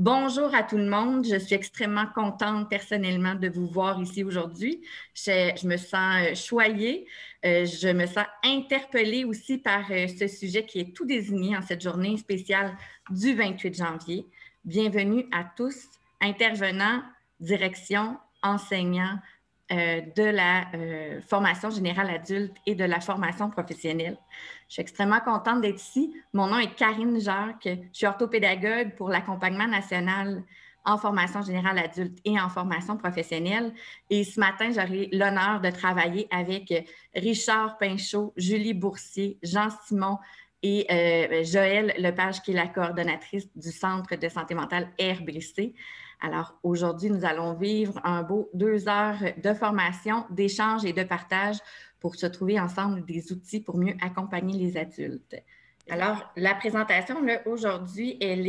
Bonjour à tout le monde. Je suis extrêmement contente personnellement de vous voir ici aujourd'hui. Je me sens choyée. Je me sens interpellée aussi par ce sujet qui est tout désigné en cette journée spéciale du 28 janvier. Bienvenue à tous, intervenants, direction, enseignants de la formation générale adulte et de la formation professionnelle. Je suis extrêmement contente d'être ici. Mon nom est Karine Jacques. Je suis orthopédagogue pour l'accompagnement national en formation générale adulte et en formation professionnelle. Et ce matin, j'aurai l'honneur de travailler avec Richard Pinchot, Julie Boursier, Jean Simon et Joëlle Lepage, qui est la coordonnatrice du Centre de santé mentale RBC. Alors, aujourd'hui, nous allons vivre un beau 2 heures de formation, d'échange et de partage pour se trouver ensemble des outils pour mieux accompagner les adultes. Alors, la présentation, aujourd'hui, elle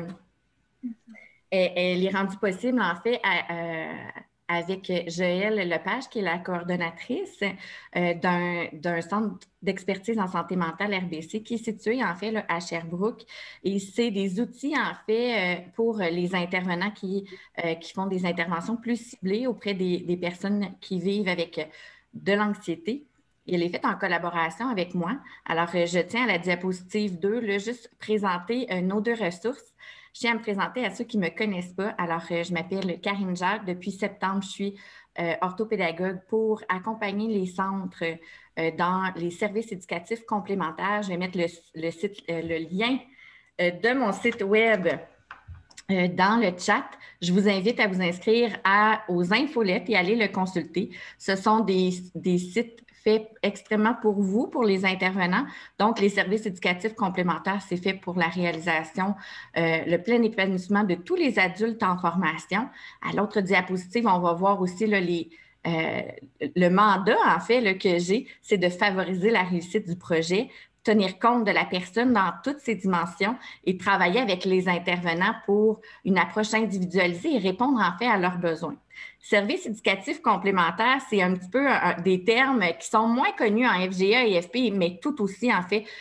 est rendue possible, en fait, avec Joëlle Lepage, qui est la coordonnatrice d'un centre d'expertise en santé mentale RBC qui est situé, en fait, là, à Sherbrooke. Et c'est des outils, en fait, pour les intervenants qui font des interventions plus ciblées auprès des personnes qui vivent avec de l'anxiété. Elle est faite en collaboration avec moi. Alors, je tiens à la diapositive 2, là, juste présenter nos deux ressources. Je tiens à me présenter à ceux qui ne me connaissent pas. Alors, je m'appelle Karine Jacques. Depuis septembre, je suis orthopédagogue pour accompagner les centres dans les services éducatifs complémentaires. Je vais mettre le lien de mon site web dans le chat. Je vous invite à vous inscrire aux infolettes et aller le consulter. Ce sont des sites faits extrêmement pour vous, pour les intervenants. Donc, les services éducatifs complémentaires, c'est fait pour la réalisation, le plein épanouissement de tous les adultes en formation. À l'autre diapositive, on va voir aussi là, le mandat, en fait, là, que j'ai, c'est de favoriser la réussite du projet, tenir compte de la personne dans toutes ses dimensions et travailler avec les intervenants pour une approche individualisée et répondre en fait à leurs besoins. Services éducatifs complémentaires, c'est un petit peu des termes qui sont moins connus en FGA et FP, mais tout aussi en fait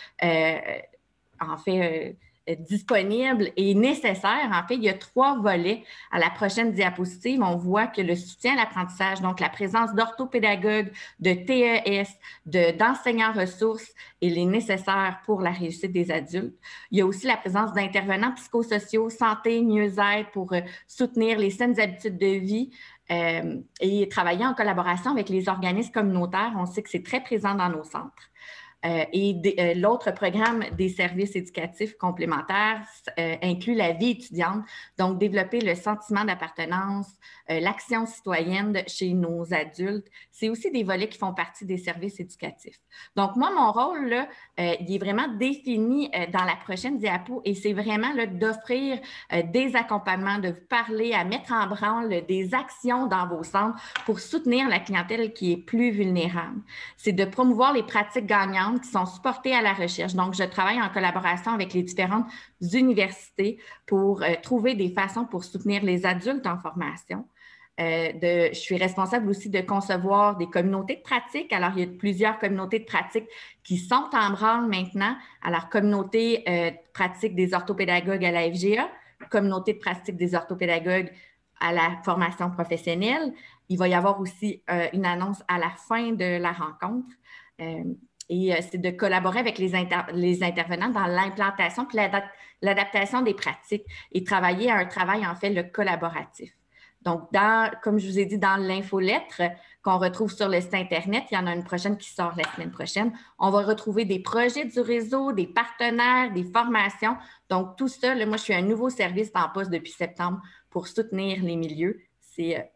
disponible et nécessaire. En fait, il y a 3 volets. À la prochaine diapositive, on voit que le soutien à l'apprentissage, donc la présence d'orthopédagogues, de TES, d'enseignants ressources, il est nécessaire pour la réussite des adultes. Il y a aussi la présence d'intervenants psychosociaux, santé, mieux-être pour soutenir les saines habitudes de vie et travailler en collaboration avec les organismes communautaires. On sait que c'est très présent dans nos centres. L'autre programme des services éducatifs complémentaires inclut la vie étudiante, donc développer le sentiment d'appartenance, l'action citoyenne chez nos adultes. C'est aussi des volets qui font partie des services éducatifs. Donc, moi, mon rôle, là, il est vraiment défini dans la prochaine diapo et c'est vraiment d'offrir des accompagnements, de vous parler, à mettre en branle des actions dans vos centres pour soutenir la clientèle qui est plus vulnérable. C'est de promouvoir les pratiques gagnantes qui sont supportées à la recherche. Donc, je travaille en collaboration avec les différentes universités pour trouver des façons pour soutenir les adultes en formation. Je suis responsable aussi de concevoir des communautés de pratique. Alors, il y a plusieurs communautés de pratique qui sont en branle maintenant. Alors, communauté de pratique des orthopédagogues à la FGA, communauté de pratique des orthopédagogues à la formation professionnelle. Il va y avoir aussi une annonce à la fin de la rencontre. C'est de collaborer avec les intervenants dans l'implantation et l'adaptation des pratiques et travailler à un travail, en fait, le collaboratif. Donc, comme je vous ai dit, dans l'infolettre qu'on retrouve sur le site Internet, il y en a une prochaine qui sort la semaine prochaine. On va retrouver des projets du réseau, des partenaires, des formations. Donc, tout ça, là, moi, je suis un nouveau service en poste depuis septembre pour soutenir les milieux. C'est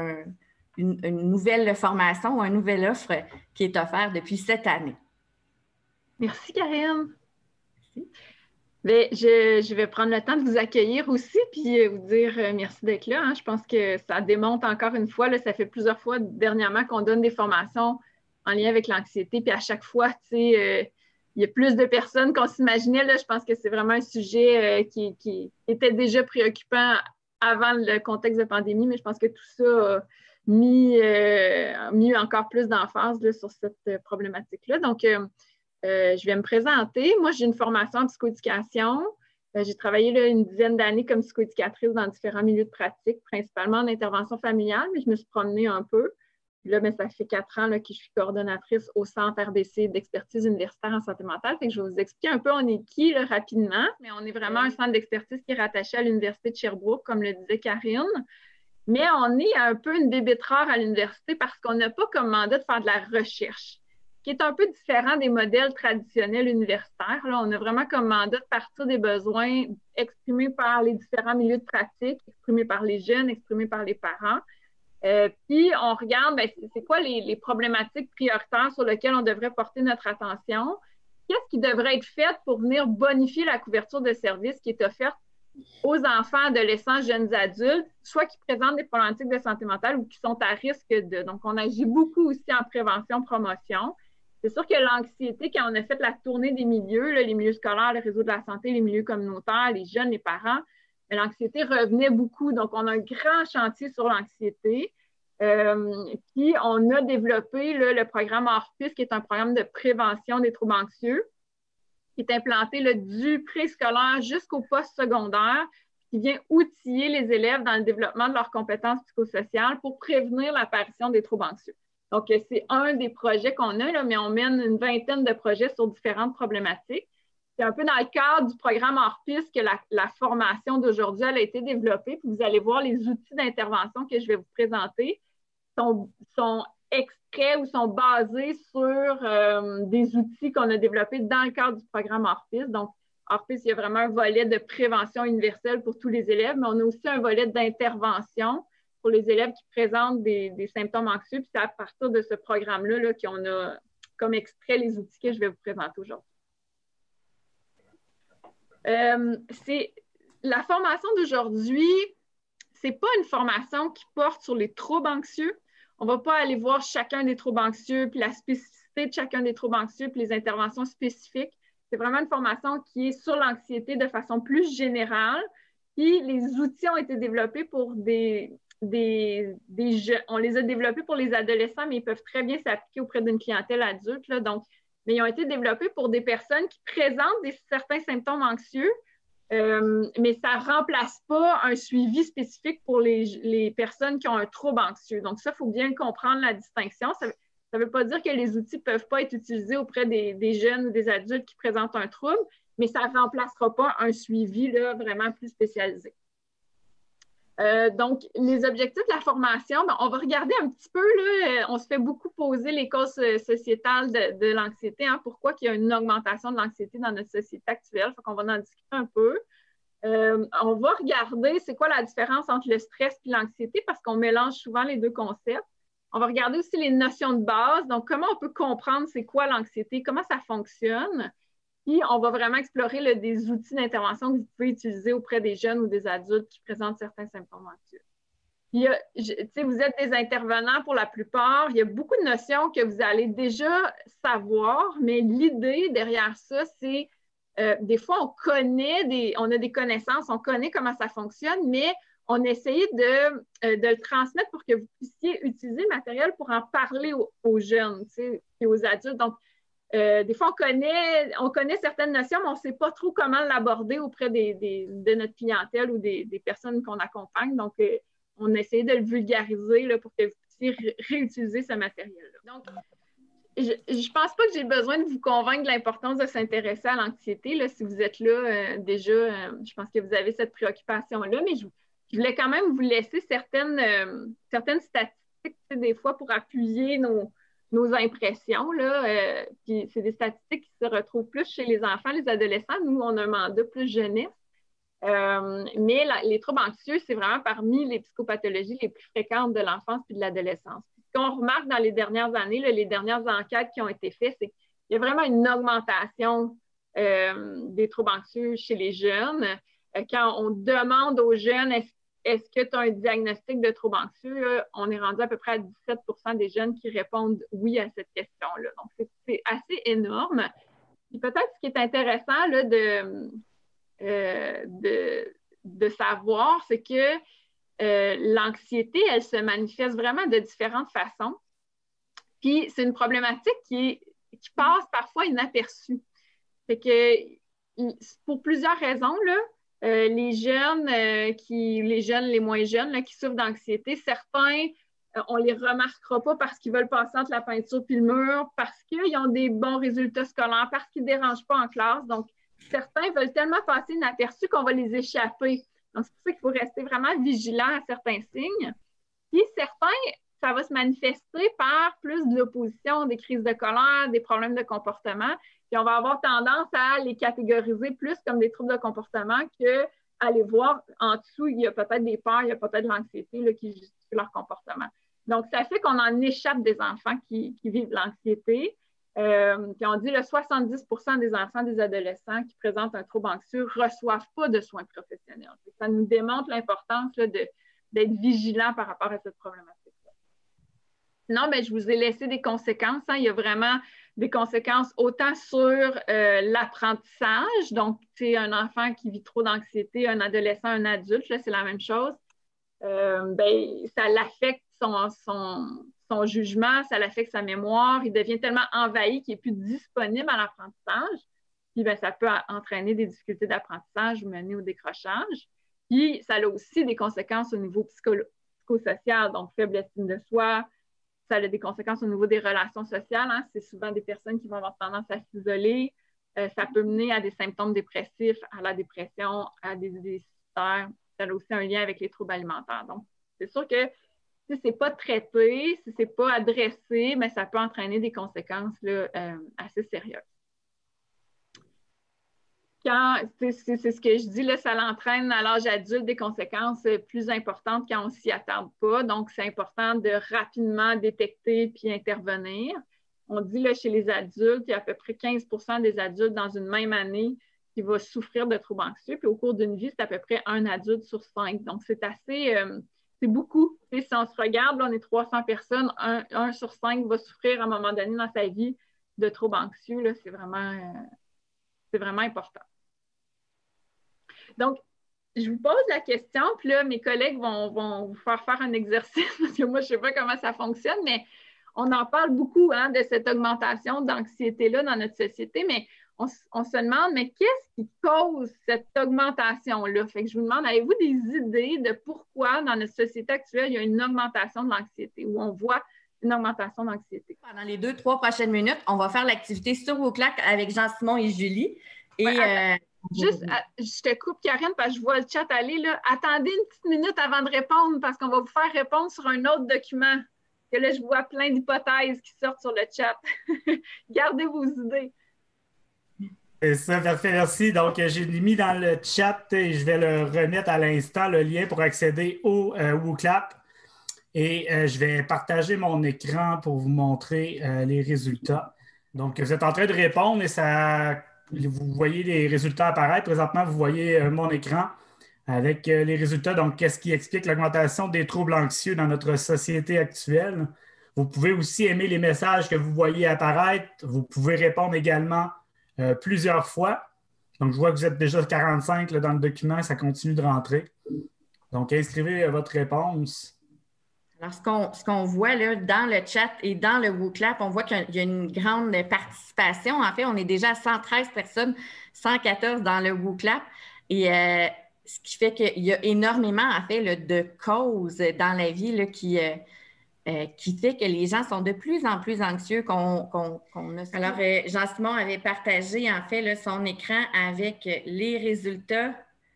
une nouvelle formation ou une nouvelle offre qui est offerte depuis cette année. Merci, Karine. Merci. Bien, je vais prendre le temps de vous accueillir aussi puis vous dire merci d'être là. Je pense que ça démontre encore une fois, là, ça fait plusieurs fois dernièrement qu'on donne des formations en lien avec l'anxiété. Puis à chaque fois, il y a plus de personnes qu'on s'imaginait. Je pense que c'est vraiment un sujet qui était déjà préoccupant avant le contexte de pandémie, mais je pense que tout ça a mis encore plus d'emphase sur cette problématique-là. Donc, je vais me présenter. Moi, j'ai une formation en psychoéducation. J'ai travaillé là, une dizaine d'années comme psychoéducatrice dans différents milieux de pratique, principalement en intervention familiale, mais je me suis promenée un peu. Puis là, ça fait 4 ans là, que je suis coordonnatrice au Centre RDC d'expertise universitaire en santé mentale. Fait que je vais vous expliquer un peu on est qui là, rapidement, mais on est vraiment un centre d'expertise qui est rattaché à l'Université de Sherbrooke, comme le disait Karine. Mais on est un peu une bébête rare à l'université parce qu'on n'a pas comme mandat de faire de la recherche, qui est un peu différent des modèles traditionnels universitaires. Là, on a vraiment comme mandat de partir des besoins exprimés par les différents milieux de pratique, exprimés par les jeunes, exprimés par les parents. Puis, on regarde, c'est quoi les problématiques prioritaires sur lesquelles on devrait porter notre attention? Qu'est-ce qui devrait être fait pour venir bonifier la couverture de services qui est offerte aux enfants, adolescents, jeunes adultes, soit qui présentent des problématiques de santé mentale ou qui sont à risque de. Donc, on agit beaucoup aussi en prévention, promotion. C'est sûr que l'anxiété, quand on a fait la tournée des milieux, là, les milieux scolaires, le réseau de la santé, les milieux communautaires, les jeunes, les parents, l'anxiété revenait beaucoup. Donc, on a un grand chantier sur l'anxiété. Puis, on a développé là, le programme Orpus, qui est un programme de prévention des troubles anxieux, qui est implanté là, du préscolaire jusqu'au post-secondaire, qui vient outiller les élèves dans le développement de leurs compétences psychosociales pour prévenir l'apparition des troubles anxieux. Donc, c'est un des projets qu'on a, là, mais on mène une vingtaine de projets sur différentes problématiques. C'est un peu dans le cadre du programme Orpus que la formation d'aujourd'hui elle a été développée. Puis vous allez voir les outils d'intervention que je vais vous présenter sont extraits ou sont basés sur des outils qu'on a développés dans le cadre du programme Orpus. Donc, Orpus, il y a vraiment un volet de prévention universelle pour tous les élèves, mais on a aussi un volet d'intervention pour les élèves qui présentent des symptômes anxieux. Puis c'est à partir de ce programme-là là, qu'on a comme extrait les outils que je vais vous présenter aujourd'hui. La formation d'aujourd'hui, ce n'est pas une formation qui porte sur les troubles anxieux. On ne va pas aller voir chacun des troubles anxieux, puis la spécificité de chacun des troubles anxieux, puis les interventions spécifiques. C'est vraiment une formation qui est sur l'anxiété de façon plus générale. Puis les outils ont été développés pour des jeunes. On les a développés pour les adolescents, mais ils peuvent très bien s'appliquer auprès d'une clientèle adulte. Là. Donc, mais ils ont été développés pour des personnes qui présentent certains symptômes anxieux, mais ça ne remplace pas un suivi spécifique pour les personnes qui ont un trouble anxieux. Donc ça, il faut bien comprendre la distinction. Ça ne veut pas dire que les outils ne peuvent pas être utilisés auprès des jeunes ou des adultes qui présentent un trouble, mais ça ne remplacera pas un suivi là, vraiment plus spécialisé. Donc, les objectifs de la formation, on va regarder un petit peu, là, on se fait beaucoup poser les causes sociétales de l'anxiété, hein, pourquoi il y a une augmentation de l'anxiété dans notre société actuelle. Fait qu'on va en discuter un peu. On va regarder c'est quoi la différence entre le stress et l'anxiété parce qu'on mélange souvent les deux concepts. On va regarder aussi les notions de base, donc comment on peut comprendre c'est quoi l'anxiété, comment ça fonctionne. Puis, on va vraiment explorer là, des outils d'intervention que vous pouvez utiliser auprès des jeunes ou des adultes qui présentent certains symptômes anxieux. Puis, vous êtes des intervenants pour la plupart. Il y a beaucoup de notions que vous allez déjà savoir, mais l'idée derrière ça, c'est des fois, on a des connaissances, on connaît comment ça fonctionne, mais on essaie de le transmettre pour que vous puissiez utiliser le matériel pour en parler aux jeunes et aux adultes. Donc, des fois, on connaît certaines notions, mais on ne sait pas trop comment l'aborder auprès de notre clientèle ou des personnes qu'on accompagne. Donc, on essaie de le vulgariser là, pour que vous puissiez réutiliser ce matériel-là. Donc, je ne pense pas que j'ai besoin de vous convaincre de l'importance de s'intéresser à l'anxiété. Là, si vous êtes là déjà, je pense que vous avez cette préoccupation-là, mais je voulais quand même vous laisser certaines statistiques des fois pour appuyer nos impressions. Puis c'est des statistiques qui se retrouvent plus chez les enfants, les adolescents. Nous, on a un mandat plus jeunesse. Mais les troubles anxieux, c'est vraiment parmi les psychopathologies les plus fréquentes de l'enfance et de l'adolescence. Ce qu'on remarque dans les dernières années, les dernières enquêtes qui ont été faites, c'est qu'il y a vraiment une augmentation des troubles anxieux chez les jeunes. Quand on demande aux jeunes est-ce que tu as un diagnostic de trouble anxieux, on est rendu à peu près à 17 % des jeunes qui répondent oui à cette question-là. Donc, c'est assez énorme. Puis peut-être ce qui est intéressant là, de savoir, c'est que l'anxiété, elle se manifeste vraiment de différentes façons. Puis c'est une problématique qui passe parfois inaperçue. Fait que pour plusieurs raisons, là, les jeunes, les moins jeunes là, qui souffrent d'anxiété, certains, on ne les remarquera pas parce qu'ils veulent passer entre la peinture et le mur, parce qu'ils ont des bons résultats scolaires, parce qu'ils ne dérangent pas en classe. Donc, certains veulent tellement passer inaperçus qu'on va les échapper. Donc, c'est pour ça qu'il faut rester vraiment vigilant à certains signes. Puis, certains, ça va se manifester par plus de l'opposition, des crises de colère, des problèmes de comportement. Puis, on va avoir tendance à les catégoriser plus comme des troubles de comportement qu'à les voir en dessous, il y a peut-être des peurs, il y a peut-être de l'anxiété là, qui justifie leur comportement. Donc, ça fait qu'on en échappe des enfants qui vivent de l'anxiété. Puis on dit que 70% des enfants, des adolescents qui présentent un trouble anxieux ne reçoivent pas de soins professionnels. Ça nous démontre l'importance d'être vigilant par rapport à cette problématique-là. Sinon, je vous ai laissé des conséquences. Il y a vraiment des conséquences autant sur l'apprentissage. Donc, un enfant qui vit trop d'anxiété, un adolescent, un adulte, là, c'est la même chose. Ça l'affecte son jugement, ça l'affecte sa mémoire. Il devient tellement envahi qu'il n'est plus disponible à l'apprentissage. Puis, ça peut entraîner des difficultés d'apprentissage ou mener au décrochage. Puis, ça a aussi des conséquences au niveau psychosocial, donc faible estime de soi. Ça a des conséquences au niveau des relations sociales. Hein. C'est souvent des personnes qui vont avoir tendance à s'isoler. Ça peut mener à des symptômes dépressifs, à la dépression, à des idées suicidaires. Ça a aussi un lien avec les troubles alimentaires. Donc, c'est sûr que si ce n'est pas traité, si ce n'est pas adressé, mais ça peut entraîner des conséquences là, assez sérieuses. C'est ce que je dis, là, ça l'entraîne à l'âge adulte des conséquences plus importantes quand on ne s'y attarde pas. Donc, c'est important de rapidement détecter puis intervenir. On dit là, chez les adultes, il y a à peu près 15% des adultes dans une même année qui vont souffrir de troubles anxieux. Puis au cours d'une vie, c'est à peu près un adulte sur 5. Donc, c'est assez... c'est beaucoup. Si on se regarde, là, on est 300 personnes, un sur 5 va souffrir à un moment donné dans sa vie de troubles anxieux. Là, c'est vraiment important. Donc, je vous pose la question, puis là, mes collègues vont vous faire un exercice, parce que moi, je ne sais pas comment ça fonctionne, mais on en parle beaucoup hein, de cette augmentation d'anxiété-là dans notre société, mais on se demande, mais qu'est-ce qui cause cette augmentation-là? Fait que je vous demande, avez-vous des idées de pourquoi dans notre société actuelle, il y a une augmentation de l'anxiété, où on voit une augmentation d'anxiété? Pendant les 2-3 prochaines minutes, on va faire l'activité sur vos claques avec Jean-Simon et Julie. Et juste, je te coupe, Karine, parce que je vois le chat aller. Là. Attendez une petite minute avant de répondre, parce qu'on va vous faire répondre sur un autre document. Que là, je vois plein d'hypothèses qui sortent sur le chat. Gardez vos idées. C'est ça, parfait, merci. Donc, j'ai mis dans le chat et je vais le remettre à l'instant, le lien pour accéder au WooClap. Et je vais partager mon écran pour vous montrer les résultats. Donc, vous êtes en train de répondre et ça, vous voyez les résultats apparaître. Présentement, vous voyez mon écran avec les résultats. Donc, qu'est-ce qui explique l'augmentation des troubles anxieux dans notre société actuelle? Vous pouvez aussi aimer les messages que vous voyez apparaître. Vous pouvez répondre également plusieurs fois. Donc, je vois que vous êtes déjà 45 là, dans le document. Ça continue de rentrer. Donc, inscrivez votre réponse. Alors, ce qu'on voit là, dans le chat et dans le WooClap, on voit qu'il y a une grande participation. En fait, on est déjà à 113 personnes, 114 dans le WooClap. Et ce qui fait qu'il y a énormément, en fait, là, de causes dans la vie là, qui fait que les gens sont de plus en plus anxieux qu'on a. Alors, Jean-Simon avait partagé, en fait, là, son écran avec les résultats.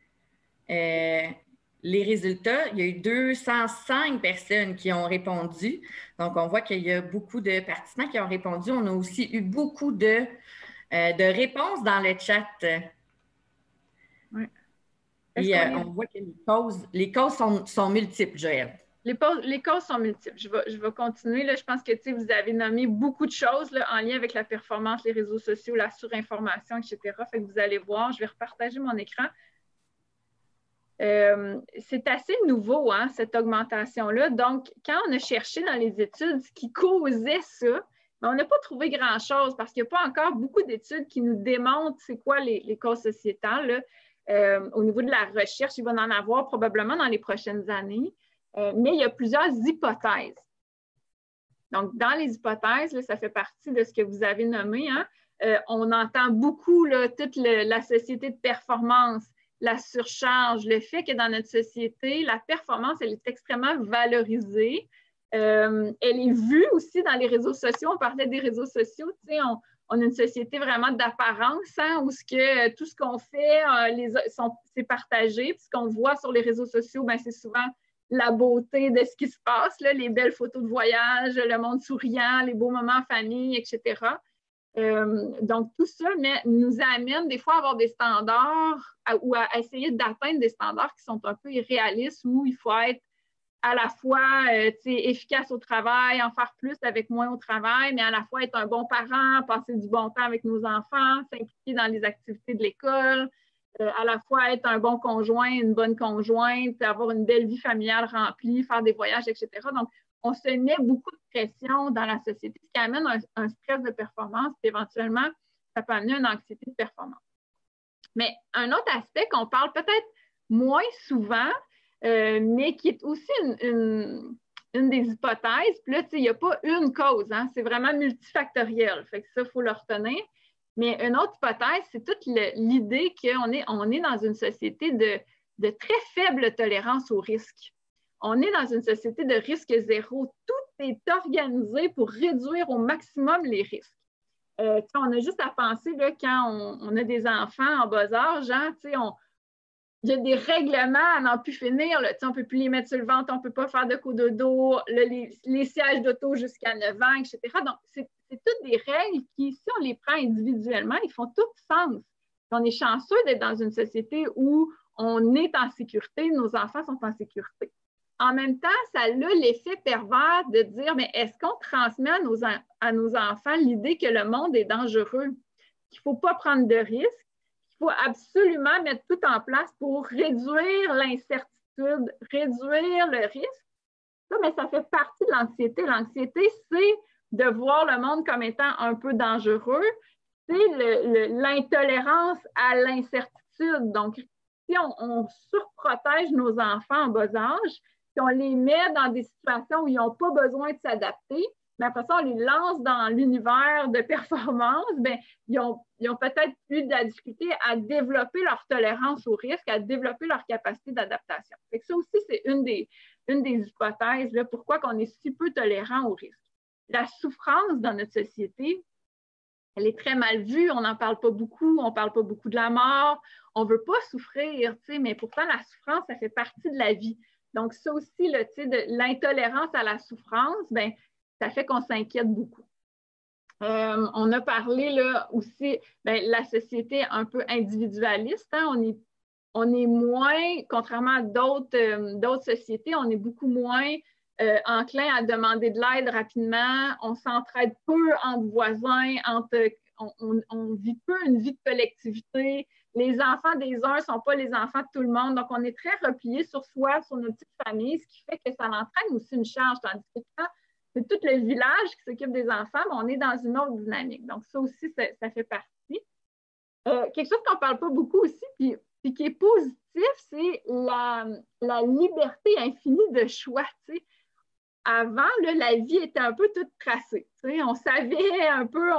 Il y a eu 205 personnes qui ont répondu. Donc, on voit qu'il y a beaucoup de participants qui ont répondu. On a aussi eu beaucoup de réponses dans le chat. Oui. Et on voit que les causes sont multiples, Joël. Les causes sont multiples. Je vais continuer. Là. Je pense que vous avez nommé beaucoup de choses là, en lien avec la performance, les réseaux sociaux, la surinformation, etc. Fait que vous allez voir, je vais repartager mon écran. C'est assez nouveau, hein, cette augmentation-là. Donc, quand on a cherché dans les études ce qui causait ça, on n'a pas trouvé grand-chose parce qu'il n'y a pas encore beaucoup d'études qui nous démontrent c'est quoi les causes sociétales. Là. Au niveau de la recherche, il va en avoir probablement dans les prochaines années. Mais il y a plusieurs hypothèses. Donc, dans les hypothèses, là, ça fait partie de ce que vous avez nommé. Hein? On entend beaucoup là, toute la société de performance, la surcharge, le fait que dans notre société, la performance, elle est extrêmement valorisée. Elle est vue aussi dans les réseaux sociaux. On parlait des réseaux sociaux, tu sais, on a une société vraiment d'apparence, hein, où tout ce qu'on fait, c'est partagé. Puis ce qu'on voit sur les réseaux sociaux, ben, c'est souvent la beauté de ce qui se passe, là, les belles photos de voyage, le monde souriant, les beaux moments en famille, etc. Donc, tout ça nous amène des fois à avoir des standards ou à essayer d'atteindre des standards qui sont un peu irréalistes, où il faut être à la fois efficace au travail, en faire plus avec moins au travail, mais à la fois être un bon parent, passer du bon temps avec nos enfants, s'impliquer dans les activités de l'école, à la fois être un bon conjoint, une bonne conjointe, avoir une belle vie familiale remplie, faire des voyages, etc. Donc, on se met beaucoup de pression dans la société, ce qui amène un stress de performance, puis éventuellement, ça peut amener une anxiété de performance. Mais un autre aspect qu'on parle peut-être moins souvent, mais qui est aussi une des hypothèses, puis là, il n'y a pas une cause, hein, c'est vraiment multifactoriel, fait que ça, il faut le retenir. Mais une autre hypothèse, c'est toute l'idée qu'on est dans une société de très faible tolérance au risque. On est dans une société de risque zéro. Tout est organisé pour réduire au maximum les risques. On a juste à penser, là, quand on a des enfants en bas âge, hein, il y a des règlements à n'en plus finir. Là, on ne peut plus les mettre sur le ventre, on ne peut pas faire de cododo, les sièges d'auto jusqu'à 9 ans, etc. Donc, c'est toutes des règles qui, si on les prend individuellement, ils font tout sens. On est chanceux d'être dans une société où on est en sécurité, nos enfants sont en sécurité. En même temps, ça a l'effet pervers de dire, mais est-ce qu'on transmet à nos enfants l'idée que le monde est dangereux, qu'il ne faut pas prendre de risques, qu'il faut absolument mettre tout en place pour réduire l'incertitude, réduire le risque? Ça, mais ça fait partie de l'anxiété. L'anxiété, c'est de voir le monde comme étant un peu dangereux, c'est l'intolérance à l'incertitude. Donc, si on surprotège nos enfants en bas âge, si on les met dans des situations où ils n'ont pas besoin de s'adapter, mais après ça, on les lance dans l'univers de performance, bien, ils ont peut-être eu de la difficulté à développer leur tolérance au risque, à développer leur capacité d'adaptation. Ça aussi, c'est une des hypothèses, là, pourquoi on est si peu tolérant au risque. La souffrance dans notre société, elle est très mal vue, on n'en parle pas beaucoup, on ne parle pas beaucoup de la mort, on ne veut pas souffrir, mais pourtant, la souffrance, ça fait partie de la vie. Donc, ça aussi, là, de l'intolérance à la souffrance, bien, ça fait qu'on s'inquiète beaucoup. On a parlé là aussi, bien, la société un peu individualiste, hein, on est moins, contrairement à d'autres sociétés, on est beaucoup moins enclin à demander de l'aide rapidement, on s'entraide peu entre voisins, on vit peu une vie de collectivité. Les enfants des uns ne sont pas les enfants de tout le monde. Donc, on est très replié sur soi, sur notre petite famille, ce qui fait que ça entraîne aussi une charge. Tandis que quand c'est tout le village qui s'occupe des enfants, mais on est dans une autre dynamique. Donc, ça aussi, ça fait partie. Quelque chose qu'on ne parle pas beaucoup aussi, puis qui est positif, c'est la liberté infinie de choix. T'sais. Avant, là, la vie était un peu toute tracée. On savait un peu,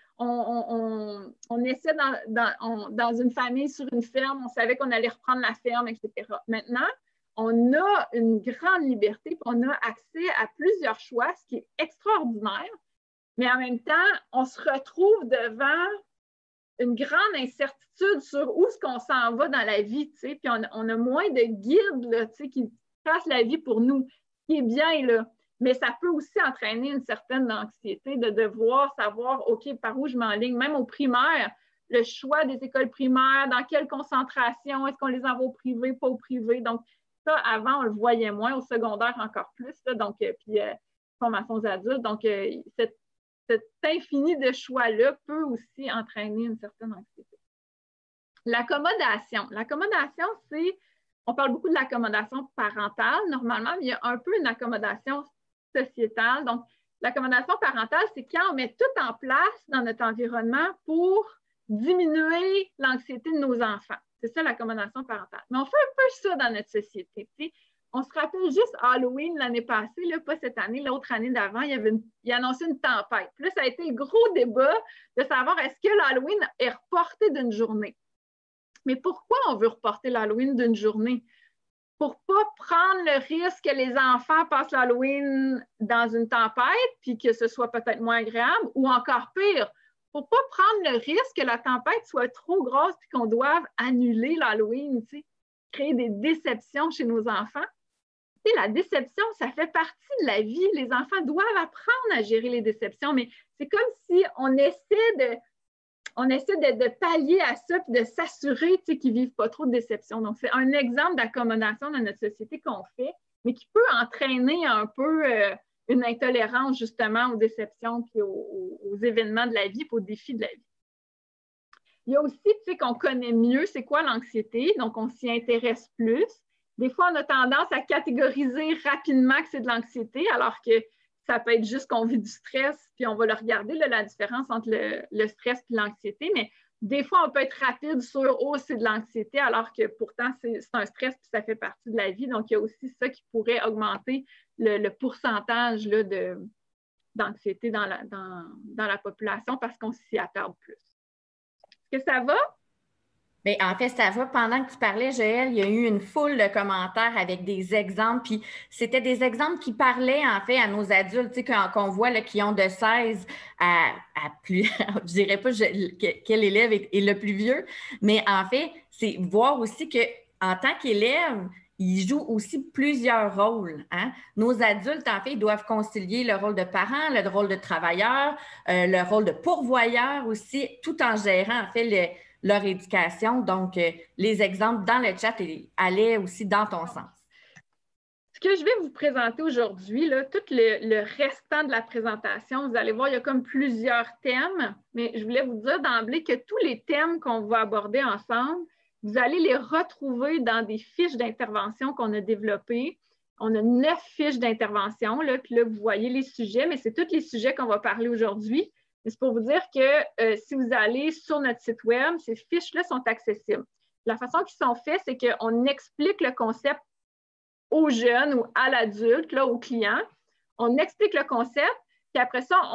on essaie dans une famille, sur une ferme, on savait qu'on allait reprendre la ferme, etc. Maintenant, on a une grande liberté, puis on a accès à plusieurs choix, ce qui est extraordinaire, mais en même temps, on se retrouve devant une grande incertitude sur où est-ce qu'on s'en va dans la vie, puis on a moins de guides là, qui tracent la vie pour nous, qui est bien, là. Mais ça peut aussi entraîner une certaine anxiété de devoir savoir, OK, par où je m'enligne, même au primaire, le choix des écoles primaires, dans quelle concentration, est-ce qu'on les envoie au privé, pas au privé. Donc, ça, avant, on le voyait moins, au secondaire encore plus, là, donc, puis formation aux adultes. Donc, cet infini de choix-là peut aussi entraîner une certaine anxiété. L'accommodation. L'accommodation, c'est, on parle beaucoup de l'accommodation parentale normalement, mais il y a un peu une accommodation sociétale. Donc, l'accommodation parentale, c'est quand on met tout en place dans notre environnement pour diminuer l'anxiété de nos enfants. C'est ça, l'accommodation parentale. Mais on fait un peu ça dans notre société. T'sais. on se rappelle juste Halloween l'année passée, là, pas cette année, l'autre année d'avant, il annonçait une tempête. Puis là, ça a été le gros débat de savoir est-ce que l'Halloween est reporté d'une journée. Mais pourquoi on veut reporter l'Halloween d'une journée? Pour ne pas prendre le risque que les enfants passent l'Halloween dans une tempête, puis que ce soit peut-être moins agréable, ou encore pire, pour ne pas prendre le risque que la tempête soit trop grosse puis qu'on doive annuler l'Halloween, tu sais, créer des déceptions chez nos enfants. Tu sais, la déception, ça fait partie de la vie. Les enfants doivent apprendre à gérer les déceptions, mais c'est comme si on essaie de pallier à ça et de s'assurer qu'ils ne vivent pas trop de déceptions. Donc, c'est un exemple d'accommodation dans notre société qu'on fait, mais qui peut entraîner un peu une intolérance justement aux déceptions puis aux événements de la vie et aux défis de la vie. Il y a aussi, tu sais, qu'on connaît mieux c'est quoi l'anxiété, donc on s'y intéresse plus. Des fois, on a tendance à catégoriser rapidement que c'est de l'anxiété, alors que ça peut être juste qu'on vit du stress, puis on va le regarder, là, la différence entre le stress et l'anxiété, mais des fois, on peut être rapide sur « oh, c'est de l'anxiété », alors que pourtant, c'est un stress, puis ça fait partie de la vie. Donc, il y a aussi ça qui pourrait augmenter le pourcentage là, d'anxiété dans la population parce qu'on s'y attarde plus. Est-ce que ça va? Bien, en fait, ça va. Pendant que tu parlais, Joël, il y a eu une foule de commentaires avec des exemples. Puis c'était des exemples qui parlaient, en fait, à nos adultes, tu sais, qu'on voit là, qui ont de 16 à plus, je dirais pas quel élève est le plus vieux, mais en fait, c'est voir aussi qu'en tant qu'élève, ils jouent aussi plusieurs rôles. Hein? Nos adultes, en fait, ils doivent concilier le rôle de parent, le rôle de travailleur, le rôle de pourvoyeur aussi, tout en gérant, en fait, leur éducation. Donc, les exemples dans le chat allaient aussi dans ton sens. Ce que je vais vous présenter aujourd'hui, tout le restant de la présentation, vous allez voir, il y a comme plusieurs thèmes, mais je voulais vous dire d'emblée que tous les thèmes qu'on va aborder ensemble, vous allez les retrouver dans des fiches d'intervention qu'on a développées. On a 9 fiches d'intervention, puis là, vous voyez les sujets, mais c'est tous les sujets qu'on va parler aujourd'hui. C'est pour vous dire que si vous allez sur notre site web, ces fiches-là sont accessibles. La façon qu'ils sont faits, c'est qu'on explique le concept aux jeunes ou à l'adulte, au client. On explique le concept, puis après ça,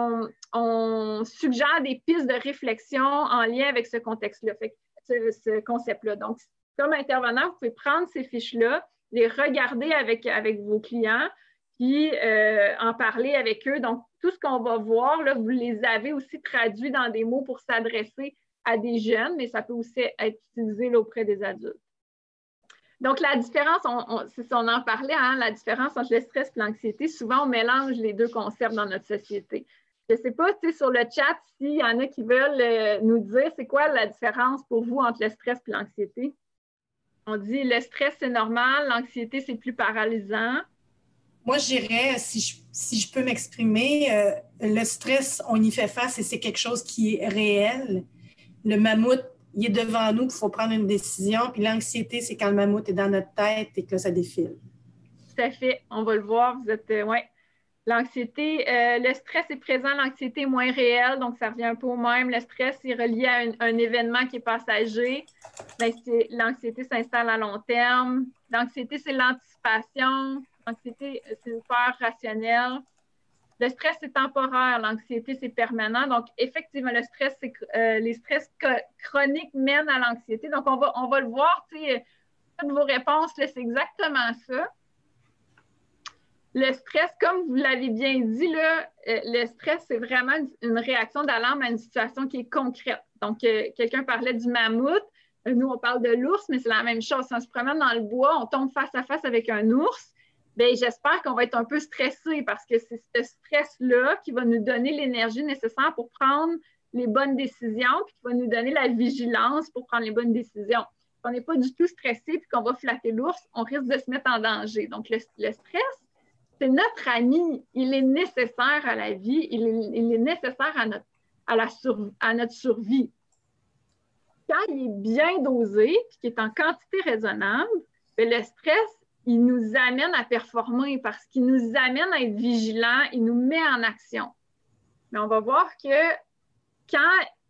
on suggère des pistes de réflexion en lien avec ce contexte-là, ce concept-là. Donc, comme intervenant, vous pouvez prendre ces fiches-là, les regarder avec vos clients, puis en parler avec eux. Donc, tout ce qu'on va voir, là, vous les avez aussi traduits dans des mots pour s'adresser à des jeunes, mais ça peut aussi être utilisé là, auprès des adultes. Donc, la différence, on en parlait, hein, la différence entre le stress et l'anxiété, souvent, on mélange les deux concepts dans notre société. Je ne sais pas, tu sais, sur le chat, s'il y en a qui veulent nous dire c'est quoi la différence pour vous entre le stress et l'anxiété. On dit le stress, c'est normal, l'anxiété, c'est plus paralysant. Moi, je dirais, si je peux m'exprimer, le stress, on y fait face et c'est quelque chose qui est réel. Le mammouth, il est devant nous, il faut prendre une décision. Puis l'anxiété, c'est quand le mammouth est dans notre tête et que là, ça défile. Tout à fait. On va le voir. Vous êtes, ouais. L'anxiété, le stress est présent, l'anxiété est moins réelle, donc ça revient un peu au même. Le stress est relié à un événement qui est passager. L'anxiété s'installe à long terme. L'anxiété, c'est l'anticipation. L'anxiété, c'est une peur rationnelle. Le stress, c'est temporaire. L'anxiété, c'est permanent. Donc, effectivement, le stress, les stress chroniques mènent à l'anxiété. Donc, on va le voir. Toutes vos réponses, c'est exactement ça. Le stress, comme vous l'avez bien dit, là, le stress, c'est vraiment une réaction d'alarme à une situation qui est concrète. Donc, quelqu'un parlait du mammouth. Nous, on parle de l'ours, mais c'est la même chose. Si on se promène dans le bois, on tombe face à face avec un ours. Bien, j'espère qu'on va être un peu stressé parce que c'est ce stress-là qui va nous donner l'énergie nécessaire pour prendre les bonnes décisions puis qui va nous donner la vigilance pour prendre les bonnes décisions. Si on n'est pas du tout stressé puis qu'on va flatter l'ours, on risque de se mettre en danger. Donc, le stress, c'est notre ami. Il est nécessaire à la vie. Il est nécessaire à notre survie. Quand il est bien dosé puis qu'il est en quantité raisonnable, bien, le stress, il nous amène à performer parce qu'il nous amène à être vigilants, il nous met en action. Mais on va voir que quand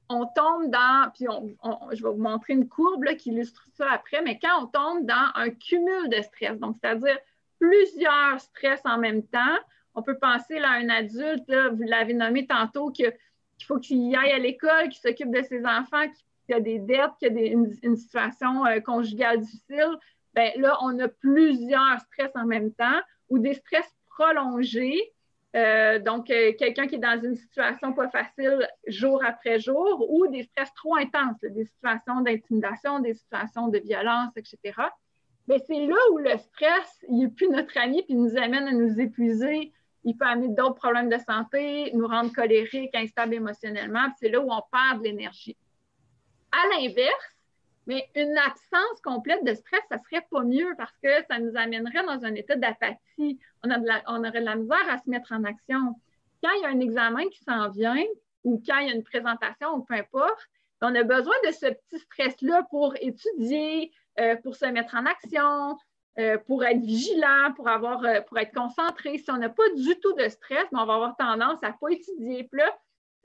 on tombe dans, puis je vais vous montrer une courbe là, qui illustre ça après, mais quand on tombe dans un cumul de stress, donc c'est-à-dire plusieurs stress en même temps, on peut penser là, à un adulte, là, vous l'avez nommé tantôt, qu'il faut qu'il aille à l'école, qu'il s'occupe de ses enfants, qu'il a des dettes, qu'il a une situation conjugale difficile. Bien, là, on a plusieurs stress en même temps ou des stress prolongés. Donc, quelqu'un qui est dans une situation pas facile jour après jour ou des stress trop intenses, des situations d'intimidation, des situations de violence, etc. Bien, c'est là où le stress, il n'est plus notre ami puis il nous amène à nous épuiser. Il peut amener d'autres problèmes de santé, nous rendre colériques, instables émotionnellement. C'est là où on perd de l'énergie. À l'inverse, mais une absence complète de stress, ça ne serait pas mieux parce que ça nous amènerait dans un état d'apathie. On aurait de la misère à se mettre en action. Quand il y a un examen qui s'en vient ou quand il y a une présentation ou peu importe, on a besoin de ce petit stress-là pour étudier, pour se mettre en action, pour être vigilant, pour être concentré. Si on n'a pas du tout de stress, on va avoir tendance à ne pas étudier. Puis là,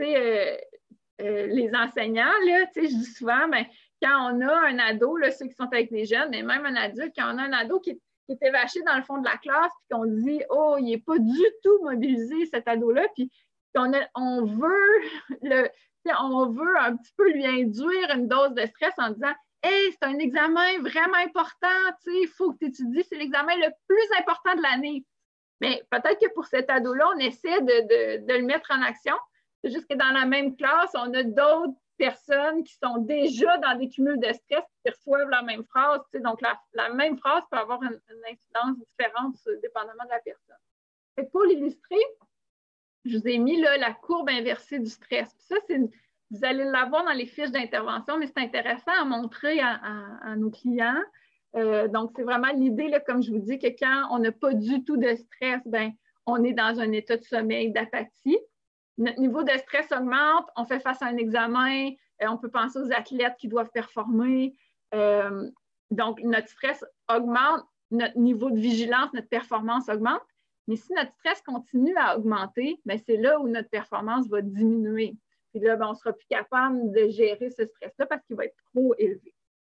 les enseignants, là, je dis souvent, ben, quand on a un ado, là, ceux qui sont avec les jeunes, mais même un adulte, quand on a un ado qui est évaché dans le fond de la classe, puis qu'on dit, oh, il n'est pas du tout mobilisé, cet ado-là, puis on veut un petit peu lui induire une dose de stress en disant, hey, c'est un examen vraiment important, il faut que tu étudies, c'est l'examen le plus important de l'année. Mais peut-être que pour cet ado-là, on essaie de le mettre en action. C'est juste que dans la même classe, on a d'autres personnes qui sont déjà dans des cumuls de stress qui reçoivent la même phrase. Donc, la même phrase peut avoir une incidence différente dépendamment de la personne. Et pour l'illustrer, je vous ai mis là, la courbe inversée du stress. Puis ça, vous allez l'avoir dans les fiches d'intervention, mais c'est intéressant à montrer à nos clients. Donc, c'est vraiment l'idée, là, comme je vous dis, que quand on n'a pas du tout de stress, ben, on est dans un état de sommeil, d'apathie. Notre niveau de stress augmente, on fait face à un examen, on peut penser aux athlètes qui doivent performer. Donc, notre stress augmente, notre niveau de vigilance, notre performance augmente. Mais si notre stress continue à augmenter, bien, c'est là où notre performance va diminuer. Puis là, bien, on ne sera plus capable de gérer ce stress-là parce qu'il va être trop élevé.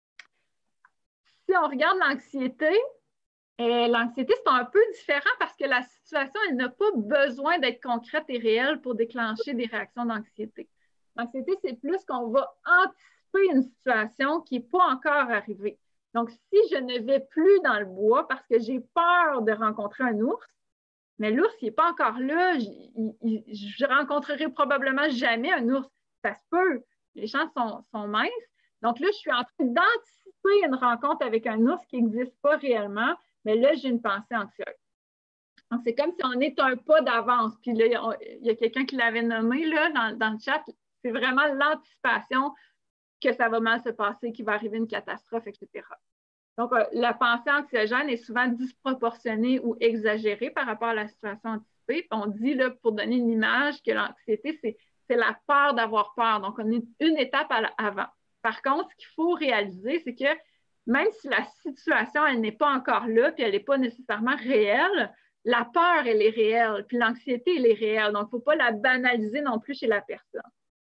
Si on regarde l'anxiété, c'est un peu différent parce que la situation, elle n'a pas besoin d'être concrète et réelle pour déclencher des réactions d'anxiété. L'anxiété, c'est plus qu'on va anticiper une situation qui n'est pas encore arrivée. Donc, si je ne vais plus dans le bois parce que j'ai peur de rencontrer un ours, mais l'ours, il n'est pas encore là, je ne rencontrerai probablement jamais un ours. Ça se peut, les chances sont minces. Donc là, je suis en train d'anticiper une rencontre avec un ours qui n'existe pas réellement, mais là, j'ai une pensée anxieuse. Donc, c'est comme si on est un pas d'avance. Puis là, il y a quelqu'un qui l'avait nommé là, dans le chat, c'est vraiment l'anticipation que ça va mal se passer, qu'il va arriver une catastrophe, etc. Donc, la pensée anxiogène est souvent disproportionnée ou exagérée par rapport à la situation anticipée. Puis on dit, là, pour donner une image, que l'anxiété, c'est la peur d'avoir peur. Donc, on est une étape avant. Par contre, ce qu'il faut réaliser, c'est que même si la situation, elle n'est pas encore là, puis elle n'est pas nécessairement réelle, la peur, elle est réelle, puis l'anxiété, elle est réelle. Donc, il ne faut pas la banaliser non plus chez la personne.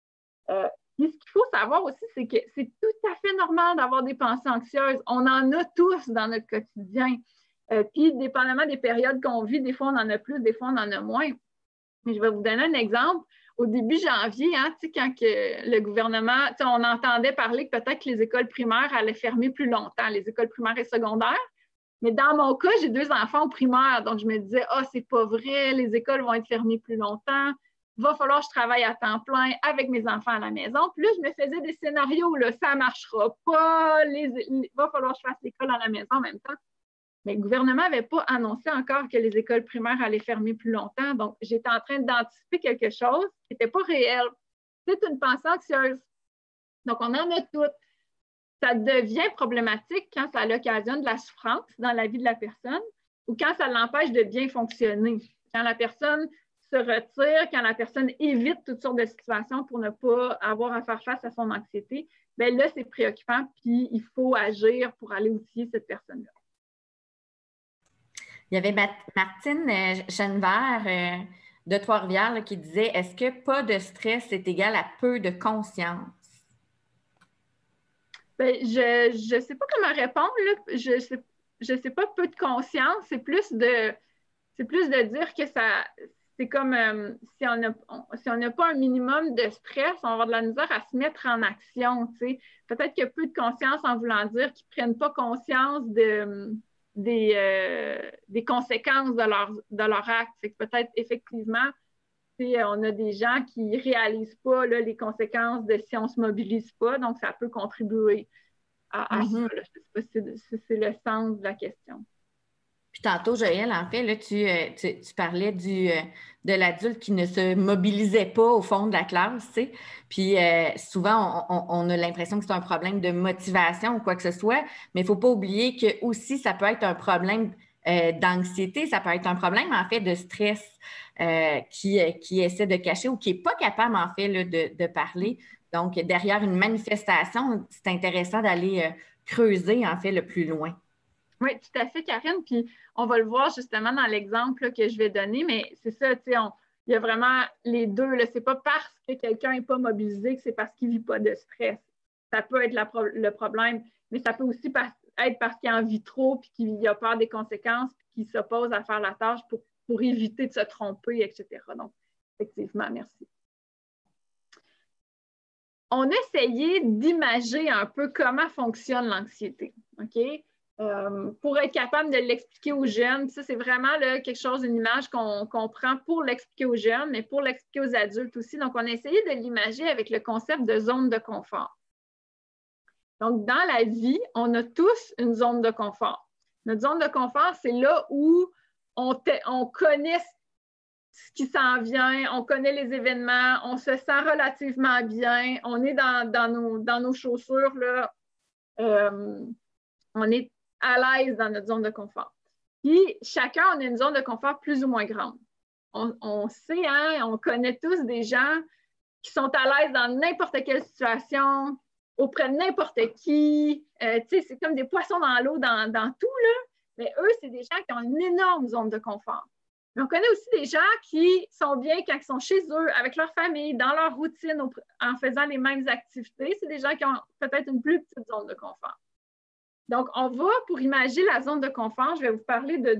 Puis, ce qu'il faut savoir aussi, c'est que c'est tout à fait normal d'avoir des pensées anxieuses. On en a tous dans notre quotidien. Puis, dépendamment des périodes qu'on vit, des fois, on en a plus, des fois, on en a moins. Mais je vais vous donner un exemple. Au début janvier, quand le gouvernement, on entendait parler que peut-être que les écoles primaires allaient fermer plus longtemps, les écoles primaires et secondaires. Mais dans mon cas, j'ai 2 enfants au primaire, donc je me disais, c'est pas vrai, les écoles vont être fermées plus longtemps, il va falloir que je travaille à temps plein avec mes enfants à la maison. Puis là, je me faisais des scénarios, là, ça ne marchera pas, il va falloir que je fasse l'école à la maison en même temps. Mais le gouvernement n'avait pas annoncé encore que les écoles primaires allaient fermer plus longtemps. Donc, j'étais en train d'anticiper quelque chose qui n'était pas réel. C'est une pensée anxieuse. Donc, on en a toutes. Ça devient problématique quand ça occasionne de la souffrance dans la vie de la personne ou quand ça l'empêche de bien fonctionner. Quand la personne se retire, quand la personne évite toutes sortes de situations pour ne pas avoir à faire face à son anxiété, bien là, c'est préoccupant, puis il faut agir pour aller outiller cette personne-là. Il y avait Martine Chenevert de Trois-Rivières là, qui disait « Est-ce que pas de stress est égal à peu de conscience? » Bien, je ne sais pas comment répondre, là. Je sais pas peu de conscience, c'est plus de dire que ça, c'est comme si on n'a pas un minimum de stress, on va avoir de la misère à se mettre en action, tu sais. Peut-être qu'il y a peu de conscience en voulant dire qu'ils ne prennent pas conscience des conséquences de leur acte. C'est que peut-être effectivement, on a des gens qui ne réalisent pas là, les conséquences de si on ne se mobilise pas, donc ça peut contribuer à ça. Là. Je ne sais pas si c'est le sens de la question. Puis tantôt, Joëlle, en fait, là, tu parlais de l'adulte qui ne se mobilisait pas au fond de la classe, tu sais. Puis souvent, on a l'impression que c'est un problème de motivation ou quoi que ce soit, mais il ne faut pas oublier que aussi, ça peut être un problème d'anxiété, ça peut être un problème, en fait, de stress qui essaie de cacher ou qui n'est pas capable, en fait, là, de parler. Donc, derrière une manifestation, c'est intéressant d'aller creuser, en fait, le plus loin. Oui, tout à fait, Karine. Puis on va le voir justement dans l'exemple que je vais donner, mais c'est ça, tu sais, il y a vraiment les deux. Ce n'est pas parce que quelqu'un n'est pas mobilisé que c'est parce qu'il ne vit pas de stress. Ça peut être le problème, mais ça peut aussi être parce qu'il en vit trop puis qu'il a peur des conséquences puis qu'il s'oppose à faire la tâche pour éviter de se tromper, etc. Donc, effectivement, merci. On a essayé d'imager un peu comment fonctionne l'anxiété, OK? Pour être capable de l'expliquer aux jeunes. Ça, c'est vraiment là, quelque chose, une image qu'on prend pour l'expliquer aux jeunes, mais pour l'expliquer aux adultes aussi. Donc, on a essayé de l'imager avec le concept de zone de confort. Donc, dans la vie, on a tous une zone de confort. Notre zone de confort, c'est là où on connaît ce qui s'en vient, on connaît les événements, on se sent relativement bien, on est dans nos chaussures, là, on est à l'aise dans notre zone de confort. Puis, chacun, on a une zone de confort plus ou moins grande. On sait, hein, on connaît tous des gens qui sont à l'aise dans n'importe quelle situation, auprès de n'importe qui. C'est comme des poissons dans l'eau dans tout, là. Mais eux, c'est des gens qui ont une énorme zone de confort. Mais on connaît aussi des gens qui sont bien quand ils sont chez eux, avec leur famille, dans leur routine, en faisant les mêmes activités. C'est des gens qui ont peut-être une plus petite zone de confort. Donc, on va, pour imaginer la zone de confort, je vais vous parler de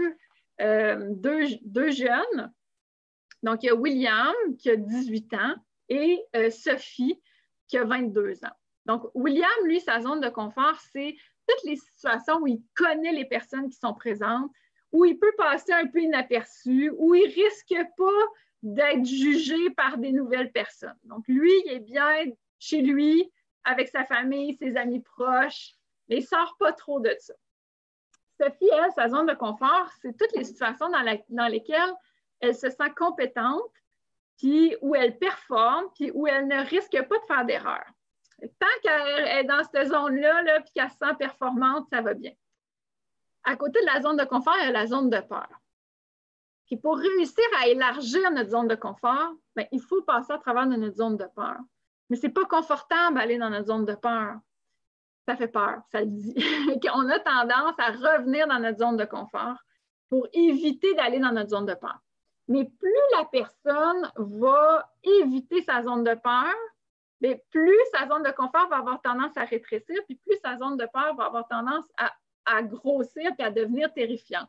deux jeunes. Donc, il y a William, qui a 18 ans, et Sophie, qui a 22 ans. Donc, William, lui, sa zone de confort, c'est toutes les situations où il connaît les personnes qui sont présentes, où il peut passer un peu inaperçu, où il ne risque pas d'être jugé par des nouvelles personnes. Donc, lui, il est bien chez lui, avec sa famille, ses amis proches, mais il ne sort pas trop de ça. Sophie, elle, sa zone de confort, c'est toutes les situations dans lesquelles elle se sent compétente, puis où elle performe, puis où elle ne risque pas de faire d'erreur. Tant qu'elle est dans cette zone-là, là, puis qu'elle se sent performante, ça va bien. À côté de la zone de confort, il y a la zone de peur. Puis pour réussir à élargir notre zone de confort, bien, il faut passer à travers de notre zone de peur. Mais ce n'est pas confortable d'aller dans notre zone de peur. Ça fait peur, ça le dit. On a tendance à revenir dans notre zone de confort pour éviter d'aller dans notre zone de peur. Mais plus la personne va éviter sa zone de peur, mais plus sa zone de confort va avoir tendance à rétrécir, puis plus sa zone de peur va avoir tendance à grossir et à devenir terrifiante.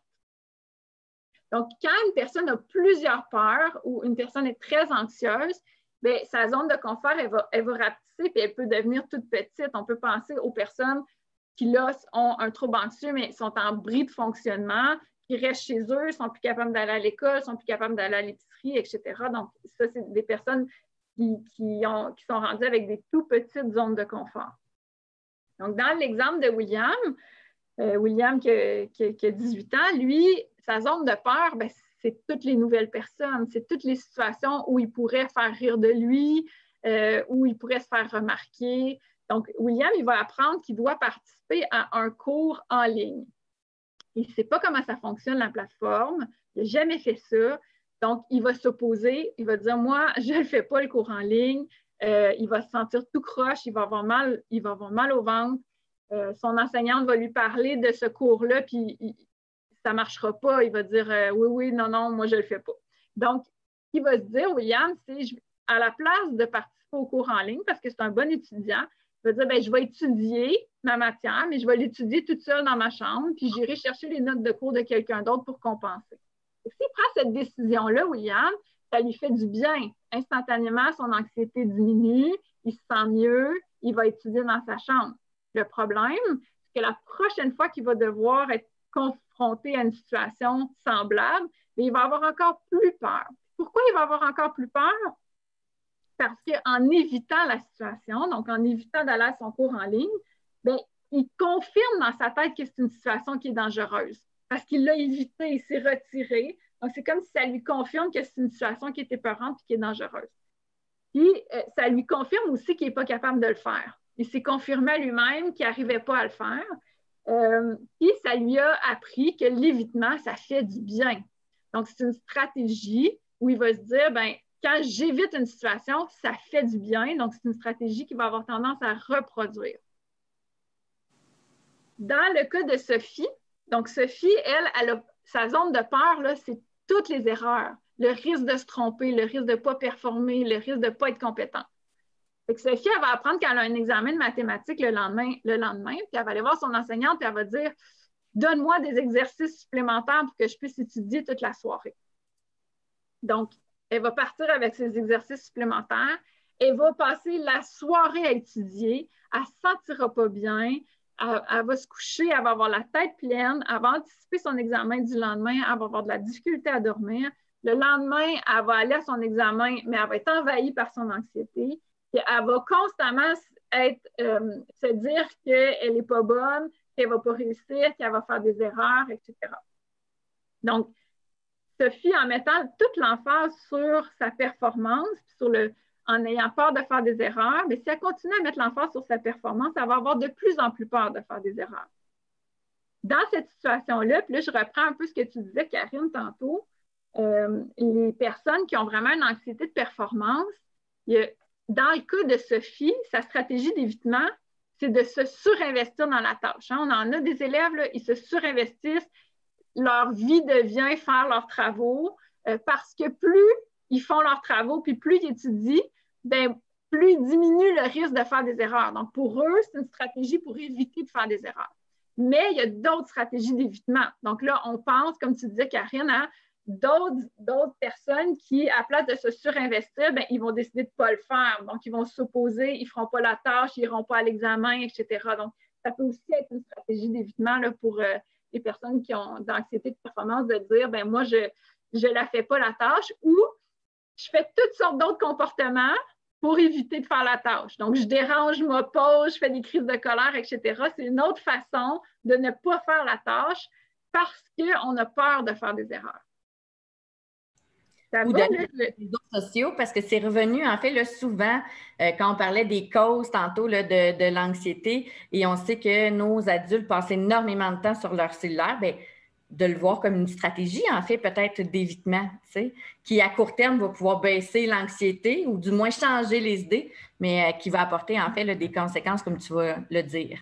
Donc, quand une personne a plusieurs peurs ou une personne est très anxieuse, bien, sa zone de confort, elle va rapetisser puis elle peut devenir toute petite. On peut penser aux personnes qui, là, ont un trouble anxieux, mais sont en bris de fonctionnement, qui restent chez eux, ne sont plus capables d'aller à l'école, ne sont plus capables d'aller à l'épicerie, etc. Donc, ça, c'est des personnes qui sont rendues avec des tout petites zones de confort. Donc, dans l'exemple de William, qui a 18 ans, lui, sa zone de peur, bien, c'est toutes les nouvelles personnes, c'est toutes les situations où il pourrait faire rire de lui, où il pourrait se faire remarquer. Donc, William, il va apprendre qu'il doit participer à un cours en ligne. Il ne sait pas comment ça fonctionne, la plateforme. Il n'a jamais fait ça. Donc, il va s'opposer. Il va dire, moi, je ne fais pas le cours en ligne. Il va se sentir tout croche. Il va avoir mal au ventre. Son enseignante va lui parler de ce cours-là, puis ça ne marchera pas. Il va dire, oui, non, moi, je ne le fais pas. Donc, qui va se dire, William, c'est à la place de participer au cours en ligne, parce que c'est un bon étudiant, il va dire, ben, je vais étudier ma matière, mais je vais l'étudier toute seule dans ma chambre, puis j'irai chercher les notes de cours de quelqu'un d'autre pour compenser. S'il prend cette décision-là, William, ça lui fait du bien. Instantanément, son anxiété diminue, il se sent mieux, il va étudier dans sa chambre. Le problème, c'est que la prochaine fois qu'il va devoir être confronté à une situation semblable, il va avoir encore plus peur. Pourquoi il va avoir encore plus peur? Parce qu'en évitant la situation, donc en évitant d'aller à son cours en ligne, bien, il confirme dans sa tête que c'est une situation qui est dangereuse. Parce qu'il l'a évité, il s'est retiré. Donc, c'est comme si ça lui confirme que c'est une situation qui est épeurante et qui est dangereuse. Puis, ça lui confirme aussi qu'il n'est pas capable de le faire. Il s'est confirmé à lui-même qu'il n'arrivait pas à le faire. Puis, ça lui a appris que l'évitement, ça fait du bien. Donc, c'est une stratégie où il va se dire, bien, quand j'évite une situation, ça fait du bien. Donc, c'est une stratégie qui va avoir tendance à reproduire. Dans le cas de Sophie, donc Sophie, elle a sa zone de peur, là, c'est toutes les erreurs, le risque de se tromper, le risque de ne pas performer, le risque de ne pas être compétent. Fait que Sophie, elle va apprendre qu'elle a un examen de mathématiques le lendemain, puis elle va aller voir son enseignante, puis elle va dire « Donne-moi des exercices supplémentaires pour que je puisse étudier toute la soirée. » Donc, elle va partir avec ses exercices supplémentaires, elle va passer la soirée à étudier, elle ne se sentira pas bien, elle va se coucher, elle va avoir la tête pleine, elle va anticiper son examen du lendemain, elle va avoir de la difficulté à dormir. Le lendemain, elle va aller à son examen, mais elle va être envahie par son anxiété. Puis elle va constamment se dire qu'elle n'est pas bonne, qu'elle ne va pas réussir, qu'elle va faire des erreurs, etc. Donc, Sophie, en mettant toute l'emphase sur sa performance, en ayant peur de faire des erreurs, mais si elle continue à mettre l'emphase sur sa performance, elle va avoir de plus en plus peur de faire des erreurs. Dans cette situation-là, puis là, je reprends un peu ce que tu disais, Karine, tantôt, les personnes qui ont vraiment une anxiété de performance, dans le cas de Sophie, sa stratégie d'évitement, c'est de se surinvestir dans la tâche. On en a des élèves, là, ils se surinvestissent, leur vie devient faire leurs travaux, parce que plus ils font leurs travaux, puis plus ils étudient, bien, plus ils diminuent le risque de faire des erreurs. Donc, pour eux, c'est une stratégie pour éviter de faire des erreurs. Mais il y a d'autres stratégies d'évitement. Donc là, on pense, comme tu disais, Karine, à d'autres personnes qui, à la place de se surinvestir, bien, ils vont décider de ne pas le faire. Donc, ils vont s'opposer, ils ne feront pas la tâche, ils n'iront pas à l'examen, etc. Donc, ça peut aussi être une stratégie d'évitement là, pour les personnes qui ont d'anxiété de performance, de dire, bien, moi, je ne la fais pas la tâche, ou je fais toutes sortes d'autres comportements pour éviter de faire la tâche. Donc, je dérange, je m'oppose, je fais des crises de colère, etc. C'est une autre façon de ne pas faire la tâche parce qu'on a peur de faire des erreurs. Ou de les réseaux sociaux, parce que c'est revenu, en fait, là, souvent, quand on parlait des causes tantôt là, de l'anxiété, et on sait que nos adultes passent énormément de temps sur leur cellulaire, bien, de le voir comme une stratégie, en fait, peut-être d'évitement, tu sais, qui, à court terme, va pouvoir baisser l'anxiété ou du moins changer les idées, mais qui va apporter, en fait, là, des conséquences, comme tu vas le dire.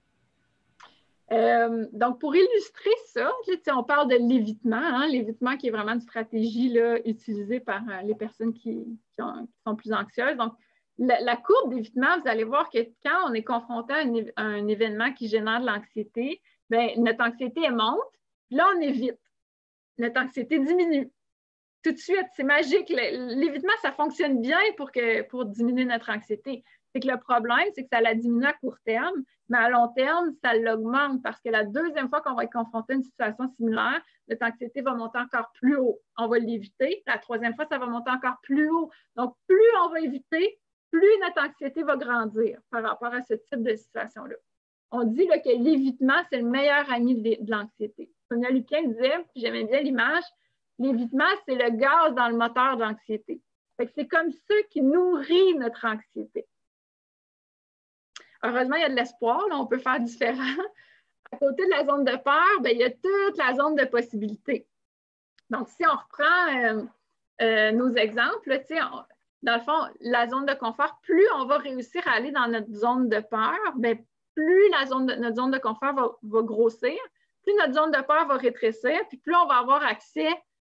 Donc, pour illustrer ça, on parle de l'évitement, hein, l'évitement qui est vraiment une stratégie là, utilisée par les personnes qui sont plus anxieuses. Donc, la courbe d'évitement, vous allez voir que quand on est confronté à un événement qui génère de l'anxiété, bien, notre anxiété, elle monte, puis là, on évite. Notre anxiété diminue. Tout de suite, c'est magique. L'évitement, ça fonctionne bien pour diminuer notre anxiété. C'est que le problème, c'est que ça la diminue à court terme, mais à long terme, ça l'augmente parce que la deuxième fois qu'on va être confronté à une situation similaire, notre anxiété va monter encore plus haut. On va l'éviter. La troisième fois, ça va monter encore plus haut. Donc, plus on va éviter, plus notre anxiété va grandir par rapport à ce type de situation-là. On dit là, que l'évitement, c'est le meilleur ami de l'anxiété. Sonia Luquin disait, puis j'aimais bien l'image, l'évitement, c'est le gaz dans le moteur de l'anxiété. C'est comme ça qui nourrit notre anxiété. Heureusement, il y a de l'espoir, là, on peut faire différent. À côté de la zone de peur, bien, il y a toute la zone de possibilités. Donc, si on reprend nos exemples, là, dans le fond, la zone de confort, plus on va réussir à aller dans notre zone de peur, bien, plus notre zone de confort va grossir, plus notre zone de peur va rétrécir, puis plus on va avoir accès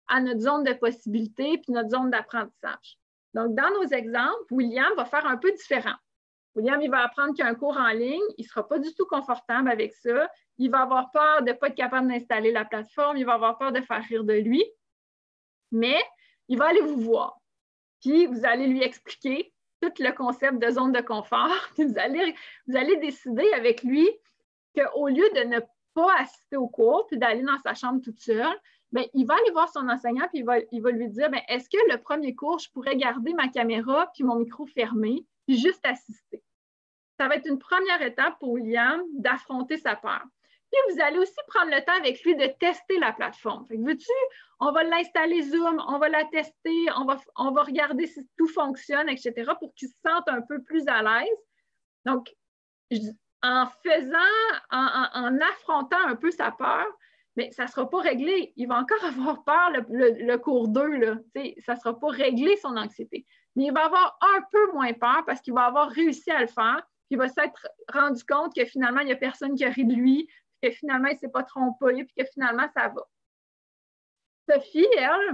à notre zone de possibilité puis notre zone d'apprentissage. Donc, dans nos exemples, William va faire un peu différent. William, il va apprendre qu'il y a un cours en ligne, il ne sera pas du tout confortable avec ça, il va avoir peur de ne pas être capable d'installer la plateforme, il va avoir peur de faire rire de lui, mais il va aller vous voir. Puis, vous allez lui expliquer tout le concept de zone de confort, puis vous allez décider avec lui qu'au lieu de ne pas assister au cours puis d'aller dans sa chambre toute seule, bien, il va aller voir son enseignant puis il va lui dire bien, est-ce que le premier cours, je pourrais garder ma caméra puis mon micro fermé puis juste assister? Ça va être une première étape pour William d'affronter sa peur. Puis vous allez aussi prendre le temps avec lui de tester la plateforme. Fait que veux-tu, on va l'installer Zoom, on va la tester, on va regarder si tout fonctionne, etc., pour qu'il se sente un peu plus à l'aise. Donc, en affrontant un peu sa peur, mais ça ne sera pas réglé. Il va encore avoir peur le cours 2, là. Ça ne sera pas réglé son anxiété. Mais il va avoir un peu moins peur parce qu'il va avoir réussi à le faire. Puis il va s'être rendu compte que finalement, il n'y a personne qui a ri de lui, que finalement, il ne s'est pas trompé, puis que finalement, ça va. Sophie,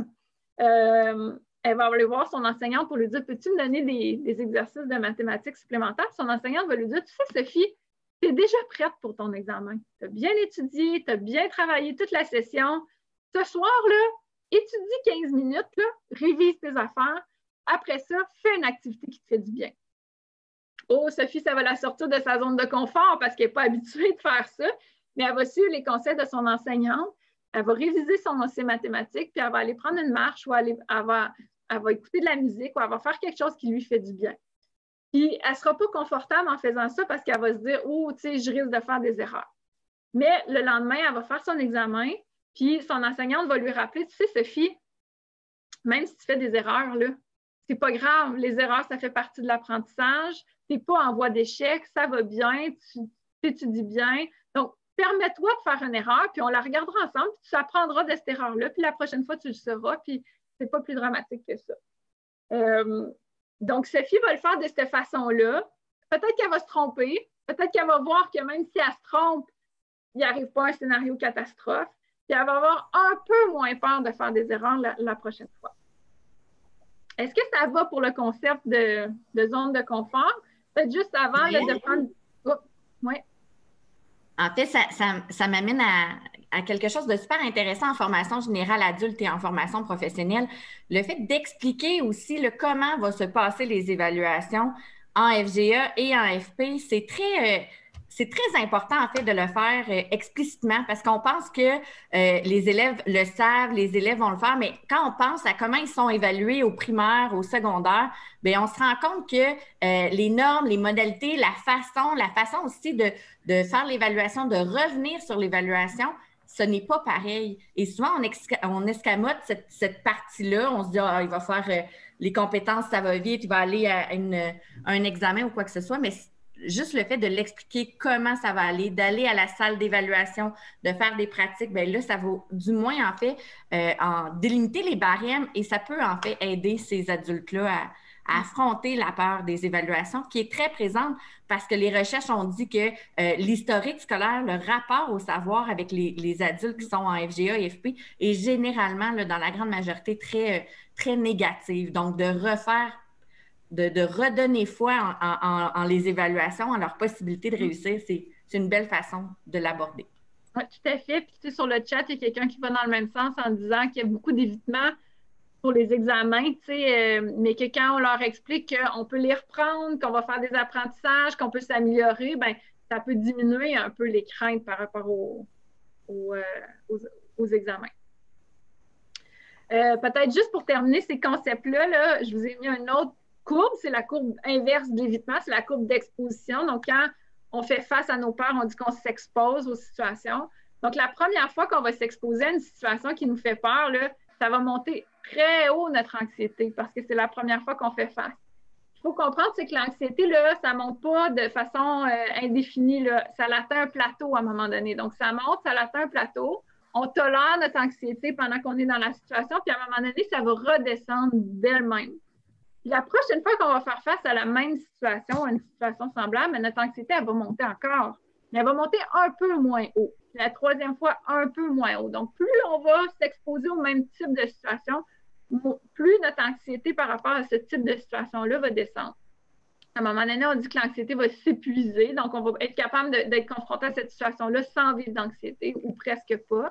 elle va aller voir son enseignante pour lui dire « Peux-tu me donner des exercices de mathématiques supplémentaires? » Son enseignante va lui dire « Tu sais, Sophie, tu es déjà prête pour ton examen. Tu as bien étudié, tu as bien travaillé toute la session. Ce soir-là, étudie 15 minutes, là, révise tes affaires. Après ça, fais une activité qui te fait du bien. » Oh, Sophie, ça va la sortir de sa zone de confort parce qu'elle n'est pas habituée de faire ça, mais elle va suivre les conseils de son enseignante. Elle va réviser ses mathématiques, puis elle va aller prendre une marche ou elle va écouter de la musique ou elle va faire quelque chose qui lui fait du bien. Puis, elle ne sera pas confortable en faisant ça parce qu'elle va se dire « Oh, tu sais, je risque de faire des erreurs. » Mais le lendemain, elle va faire son examen, puis son enseignante va lui rappeler « Tu sais, Sophie, même si tu fais des erreurs, là, c'est pas grave. Les erreurs, ça fait partie de l'apprentissage. Tu n'es pas en voie d'échec, ça va bien, tu étudies bien. Donc, permets-toi de faire une erreur, puis on la regardera ensemble, puis tu apprendras de cette erreur-là, puis la prochaine fois, tu le sauras, puis c'est pas plus dramatique que ça. » Donc, Sophie va le faire de cette façon-là. Peut-être qu'elle va se tromper. Peut-être qu'elle va voir que même si elle se trompe, il n'arrive pas un scénario catastrophe. Puis elle va avoir un peu moins peur de faire des erreurs la prochaine fois. Est-ce que ça va pour le concept de zone de confort? Peut-être juste avant là, de prendre... Oh, oui. En fait, ça m'amène à quelque chose de super intéressant en formation générale adulte et en formation professionnelle. Le fait d'expliquer aussi comment vont se passer les évaluations en FGA et en FP, c'est très important, en fait, de le faire explicitement parce qu'on pense que les élèves le savent, les élèves vont le faire, mais quand on pense à comment ils sont évalués au primaire, au secondaire, bien, on se rend compte que les normes, les modalités, la façon aussi de faire l'évaluation, de revenir sur l'évaluation, ce n'est pas pareil. Et souvent, on escamote cette partie-là. On se dit, il va faire les compétences, ça va vite, il va aller à un examen ou quoi que ce soit, mais juste le fait de l'expliquer comment ça va aller, d'aller à la salle d'évaluation, de faire des pratiques, bien là, ça va du moins, en fait, en délimiter les barèmes et ça peut, en fait, aider ces adultes-là à affronter la peur des évaluations qui est très présente parce que les recherches ont dit que l'historique scolaire, le rapport au savoir avec les adultes qui sont en FGA et FP est généralement, là, dans la grande majorité, très, très négatif. Donc, de redonner foi en les évaluations, en leur possibilité de réussir, c'est une belle façon de l'aborder. Oui, tout à fait. Puis, tu sais, sur le chat, il y a quelqu'un qui va dans le même sens en disant qu'il y a beaucoup d'évitements pour les examens, tu sais, mais que quand on leur explique qu'on peut les reprendre, qu'on va faire des apprentissages, qu'on peut s'améliorer, bien, ça peut diminuer un peu les craintes par rapport aux examens. Peut-être juste pour terminer ces concepts-là, là, je vous ai mis une autre courbe, c'est la courbe inverse de l'évitement, c'est la courbe d'exposition. Donc, quand on fait face à nos peurs, on dit qu'on s'expose aux situations. Donc, la première fois qu'on va s'exposer à une situation qui nous fait peur, là, ça va monter très haut notre anxiété parce que c'est la première fois qu'on fait face. Il faut comprendre, c'est que l'anxiété, là, ça ne monte pas de façon indéfinie. Là. Ça atteint un plateau à un moment donné. Donc, ça monte, ça atteint un plateau. On tolère notre anxiété pendant qu'on est dans la situation, puis à un moment donné, ça va redescendre d'elle-même. La prochaine fois qu'on va faire face à la même situation, à une situation semblable, notre anxiété, elle va monter encore. Mais elle va monter un peu moins haut. Puis la troisième fois, un peu moins haut. Donc, plus on va s'exposer au même type de situation, plus notre anxiété par rapport à ce type de situation-là va descendre. À un moment donné, on dit que l'anxiété va s'épuiser, donc on va être capable d'être confronté à cette situation-là sans vivre d'anxiété ou presque pas.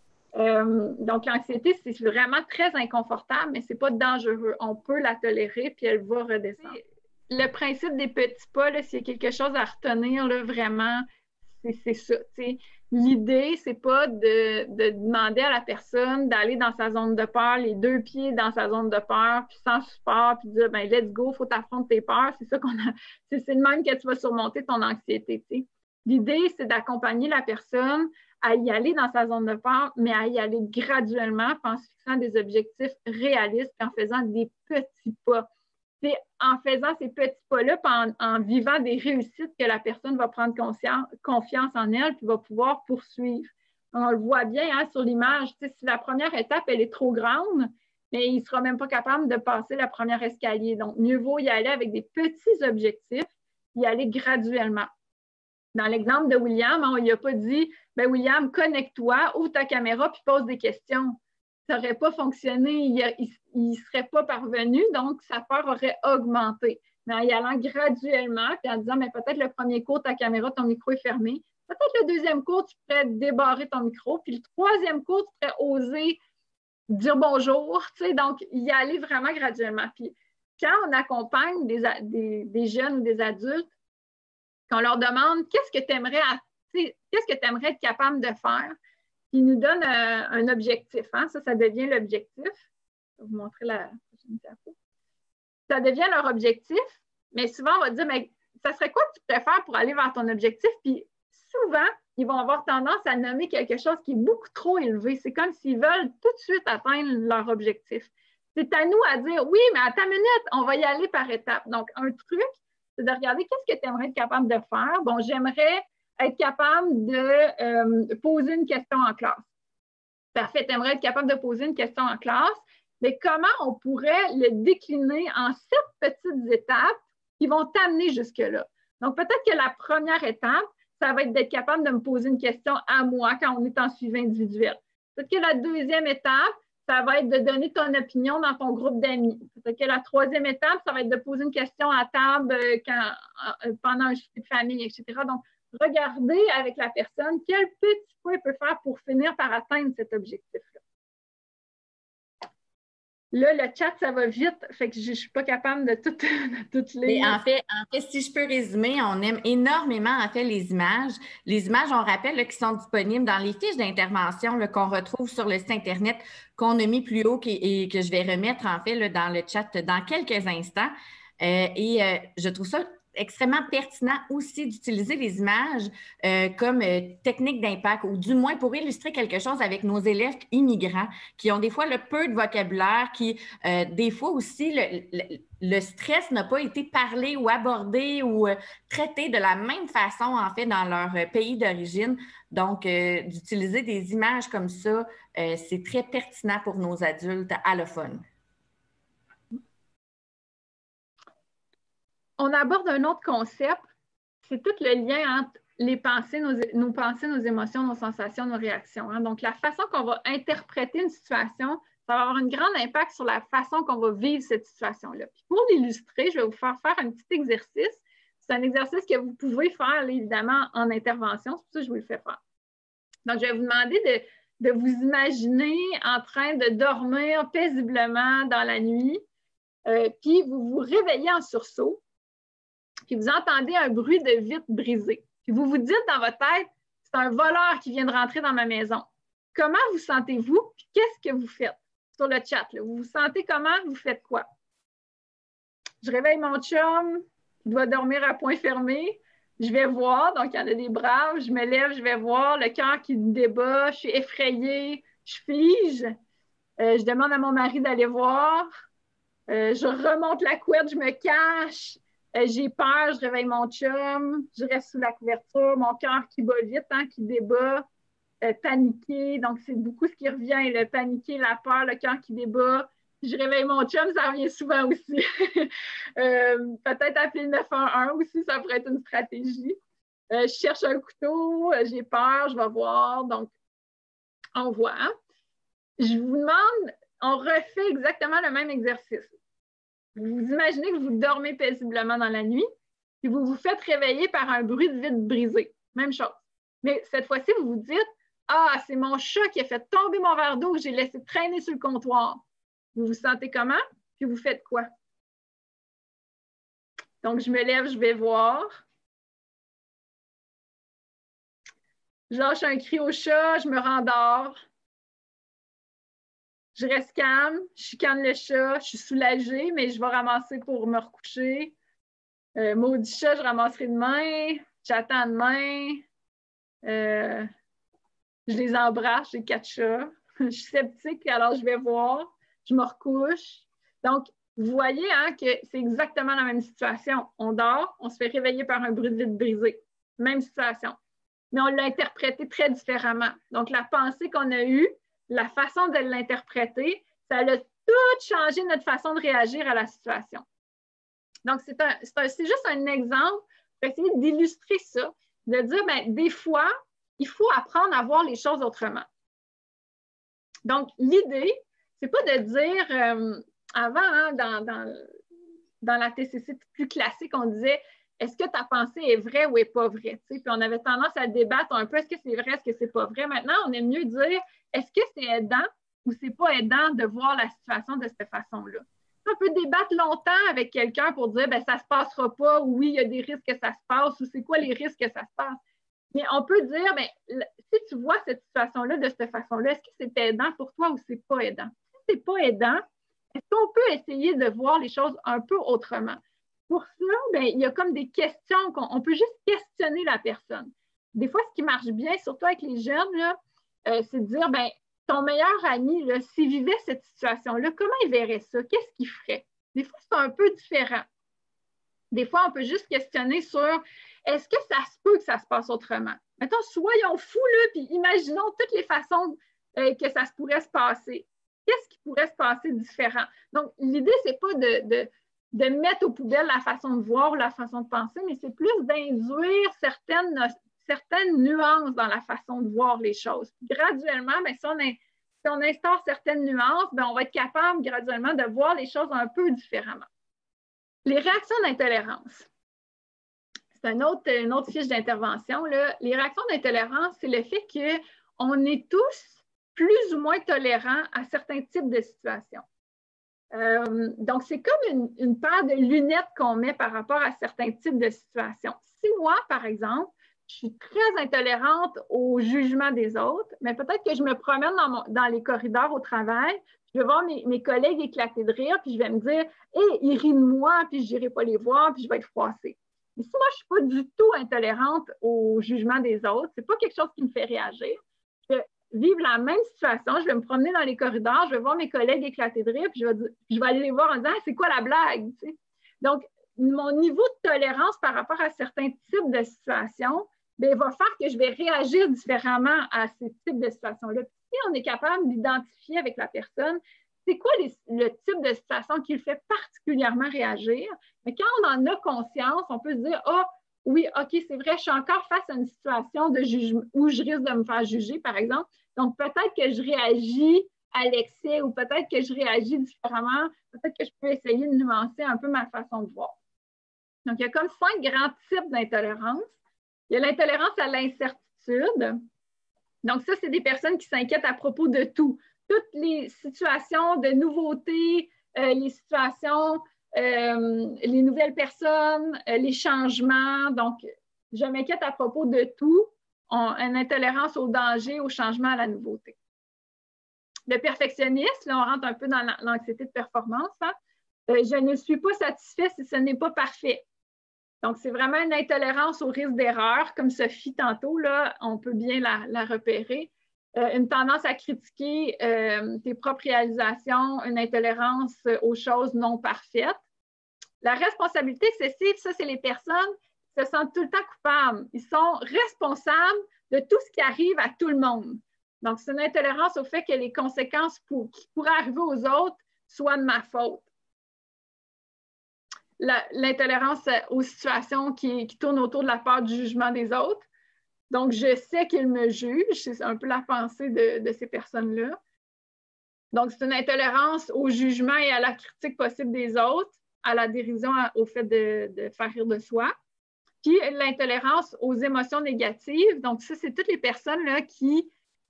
Donc, l'anxiété, c'est vraiment très inconfortable, mais ce n'est pas dangereux. On peut la tolérer, puis elle va redescendre. Le principe des petits pas, s'il y a quelque chose à retenir, là, vraiment, c'est ça. L'idée, c'est pas de demander à la personne d'aller dans sa zone de peur, les 2 pieds dans sa zone de peur, puis sans support, puis de dire, ben let's go, faut t'affronter tes peurs. C'est ça qu'on a. C'est le même que tu vas surmonter ton anxiété. T'sais. L'idée, c'est d'accompagner la personne à y aller dans sa zone de peur, mais à y aller graduellement, en se fixant des objectifs réalistes, puis en faisant des petits pas. C'est en faisant ces petits pas-là, en vivant des réussites que la personne va prendre confiance en elle, puis va pouvoir poursuivre. On le voit bien hein, sur l'image. Si la première étape, elle est trop grande, mais il ne sera même pas capable de passer la première escalier. Donc, mieux vaut y aller avec des petits objectifs, y aller graduellement. Dans l'exemple de William, on ne lui a pas dit « Ben William, connecte-toi, ouvre ta caméra puis pose des questions ». Ça n'aurait pas fonctionné, il ne serait pas parvenu, donc sa peur aurait augmenté. Mais en y allant graduellement, puis en disant « peut-être le premier cours, ta caméra, ton micro est fermé. Peut-être le deuxième cours, tu pourrais débarrer ton micro. Puis le troisième cours, tu pourrais oser dire bonjour. » Donc, y aller vraiment graduellement. Puis quand on accompagne des jeunes ou des adultes, qu'on leur demande qu'est-ce que tu aimerais être capable de faire, ils nous donnent un objectif. Hein? Ça devient l'objectif. Je vais vous montrer la prochaine diapo. Ça devient leur objectif, mais souvent, on va dire, mais ça serait quoi que tu préfères pour aller vers ton objectif? Puis souvent, ils vont avoir tendance à nommer quelque chose qui est beaucoup trop élevé. C'est comme s'ils veulent tout de suite atteindre leur objectif. C'est à nous à dire, oui, mais attends une minute, on va y aller par étapes. Donc, un truc, c'est de regarder qu'est-ce que tu aimerais être capable de faire. Bon, j'aimerais être capable de poser une question en classe. Parfait, tu aimerais être capable de poser une question en classe, mais comment on pourrait le décliner en 7 petites étapes qui vont t'amener jusque-là? Donc, peut-être que la première étape, ça va être d'être capable de me poser une question à moi quand on est en suivi individuel. Peut-être que la deuxième étape, ça va être de donner ton opinion dans ton groupe d'amis. Peut-être que la troisième étape, ça va être de poser une question à table pendant un souper de famille, etc. Donc, regardez avec la personne quel petit pas il peut faire pour finir par atteindre cet objectif-là. Là, le chat, ça va vite, fait que je ne suis pas capable de toutes les... En fait, si je peux résumer, on aime énormément, en fait, les images. Les images, on rappelle, là, qui sont disponibles dans les fiches d'intervention qu'on retrouve sur le site Internet qu'on a mis plus haut et que je vais remettre, en fait, là, dans le chat dans quelques instants. Je trouve ça extrêmement pertinent aussi d'utiliser les images comme technique d'impact ou du moins pour illustrer quelque chose avec nos élèves immigrants qui ont des fois le peu de vocabulaire, qui des fois aussi le stress n'a pas été parlé ou abordé ou traité de la même façon en fait dans leur pays d'origine. Donc, d'utiliser des images comme ça, c'est très pertinent pour nos adultes allophones. On aborde un autre concept, c'est tout le lien entre les pensées, nos pensées, nos émotions, nos sensations, nos réactions. Hein. Donc, la façon qu'on va interpréter une situation, ça va avoir un grand impact sur la façon qu'on va vivre cette situation-là. Puis pour l'illustrer, je vais vous faire un petit exercice. C'est un exercice que vous pouvez faire, évidemment, en intervention. C'est pour ça que je vous le fais faire. Donc, je vais vous demander de vous imaginer en train de dormir paisiblement dans la nuit, puis vous vous réveillez en sursaut. Puis vous entendez un bruit de vitre brisée. Puis vous vous dites dans votre tête, c'est un voleur qui vient de rentrer dans ma maison. Comment vous sentez-vous? Puis qu'est-ce que vous faites? Sur le chat, là. Vous vous sentez comment? Vous faites quoi? Je réveille mon chum, il doit dormir à point fermé. Je vais voir, donc il y en a des braves. Je me lève, je vais voir, le cœur qui débat, je suis effrayée, je fige. Je demande à mon mari d'aller voir. Je remonte la couette, je me cache. J'ai peur, je réveille mon chum, je reste sous la couverture, mon cœur qui bat vite, hein, qui débat, paniqué. Donc, c'est beaucoup ce qui revient, le paniqué, la peur, le cœur qui débat. Je réveille mon chum, ça revient souvent aussi. Peut-être appeler le 911 aussi, ça pourrait être une stratégie. Je cherche un couteau, j'ai peur, je vais voir. Donc, on voit. Je vous demande, on refait exactement le même exercice. Vous imaginez que vous dormez paisiblement dans la nuit, puis vous vous faites réveiller par un bruit de vitre brisée. Même chose. Mais cette fois-ci, vous vous dites, ah, c'est mon chat qui a fait tomber mon verre d'eau que j'ai laissé traîner sur le comptoir. Vous vous sentez comment? Puis vous faites quoi? Donc, je me lève, je vais voir. Je lâche un cri au chat, je me rendors. Je reste calme, je chicane le chat, je suis soulagée, mais je vais ramasser pour me recoucher. Maudit chat, je ramasserai demain. J'attends demain. Je les embrasse, j'ai 4 chats. Je suis sceptique, alors je vais voir. Je me recouche. Donc, vous voyez hein, que c'est exactement la même situation. On dort, on se fait réveiller par un bruit de vitre brisée. Même situation. Mais on l'a interprété très différemment. Donc, la pensée qu'on a eue, la façon de l'interpréter, ça a tout changé notre façon de réagir à la situation. Donc, c'est juste un exemple pour essayer d'illustrer ça, de dire, bien, des fois, il faut apprendre à voir les choses autrement. Donc, l'idée, c'est pas de dire, avant, hein, dans la TCC plus classique, on disait, est-ce que ta pensée est vraie ou est pas vraie? Puis on avait tendance à débattre un peu, est-ce que c'est vrai, est-ce que c'est pas vrai? Maintenant, on aime mieux dire, est-ce que c'est aidant ou c'est pas aidant de voir la situation de cette façon-là? On peut débattre longtemps avec quelqu'un pour dire, ben ça se passera pas, ou oui, il y a des risques que ça se passe, ou c'est quoi les risques que ça se passe? Mais on peut dire, bien, si tu vois cette situation-là de cette façon-là, est-ce que c'est aidant pour toi ou c'est pas aidant? Si c'est pas aidant, est-ce qu'on peut essayer de voir les choses un peu autrement? Pour ça, bien, il y a comme des questions on peut juste questionner la personne. Des fois, ce qui marche bien, surtout avec les jeunes, là, c'est de dire, bien, ton meilleur ami, s'il vivait cette situation-là, comment il verrait ça? Qu'est-ce qu'il ferait? Des fois, c'est un peu différent. Des fois, on peut juste questionner sur est-ce que ça se peut que ça se passe autrement? Mettons, soyons fous, là, puis imaginons toutes les façons que ça se pourrait se passer. Qu'est-ce qui pourrait se passer différent? Donc, l'idée, c'est pas de mettre aux poubelles la façon de voir ou la façon de penser, mais c'est plus d'induire certaines nuances dans la façon de voir les choses. Graduellement, bien, si on instaure certaines nuances, bien, on va être capable graduellement de voir les choses un peu différemment. Les réactions d'intolérance. C'est une autre fiche d'intervention. Les réactions d'intolérance, c'est le fait qu'on est tous plus ou moins tolérants à certains types de situations. Donc, c'est comme une paire de lunettes qu'on met par rapport à certains types de situations. Si moi, par exemple, je suis très intolérante au jugement des autres, mais peut-être que je me promène dans les corridors au travail, je vais voir mes collègues éclater de rire, puis je vais me dire « Hey, ils rient de moi, puis je n'irai pas les voir, puis je vais être froissée. » Mais si moi, je ne suis pas du tout intolérante au jugement des autres, ce n'est pas quelque chose qui me fait réagir, je vais vivre la même situation, je vais me promener dans les corridors, je vais voir mes collègues éclater de rire, puis je vais aller les voir en disant « C'est quoi la blague? » Donc, mon niveau de tolérance par rapport à certains types de situations, bien, va faire que je vais réagir différemment à ces types de situations-là. Si on est capable d'identifier avec la personne, c'est quoi le type de situation qui le fait particulièrement réagir, mais quand on en a conscience, on peut se dire « Ah, oui, OK, c'est vrai, je suis encore face à une situation de jugement où je risque de me faire juger, par exemple. Donc, peut-être que je réagis à l'excès ou peut-être que je réagis différemment. Peut-être que je peux essayer de nuancer un peu ma façon de voir. » Donc, il y a comme 5 grands types d'intolérance. Il y a l'intolérance à l'incertitude. Donc, ça, c'est des personnes qui s'inquiètent à propos de tout. Toutes les situations de nouveautés, les situations, les nouvelles personnes, les changements. Donc, je m'inquiète à propos de tout. Une intolérance au danger, au changement, à la nouveauté. Le perfectionniste, là, on rentre un peu dans l'anxiété de performance. Hein? Je ne suis pas satisfait si ce n'est pas parfait. Donc, c'est vraiment une intolérance au risque d'erreur, comme Sophie tantôt, là, on peut bien la repérer. Une tendance à critiquer tes propres réalisations, une intolérance aux choses non parfaites. La responsabilité excessive, ça, c'est les personnes qui se sentent tout le temps coupables. Ils sont responsables de tout ce qui arrive à tout le monde. Donc, c'est une intolérance au fait que les conséquences qui pourraient arriver aux autres soient de ma faute. l'intolérance aux situations qui tournent autour de la peur du jugement des autres. Donc, je sais qu'ils me jugent. C'est un peu la pensée de ces personnes-là. Donc, c'est une intolérance au jugement et à la critique possible des autres, à la dérision, au fait de faire rire de soi. Puis, l'intolérance aux émotions négatives. Donc, ça, c'est toutes les personnes là, qui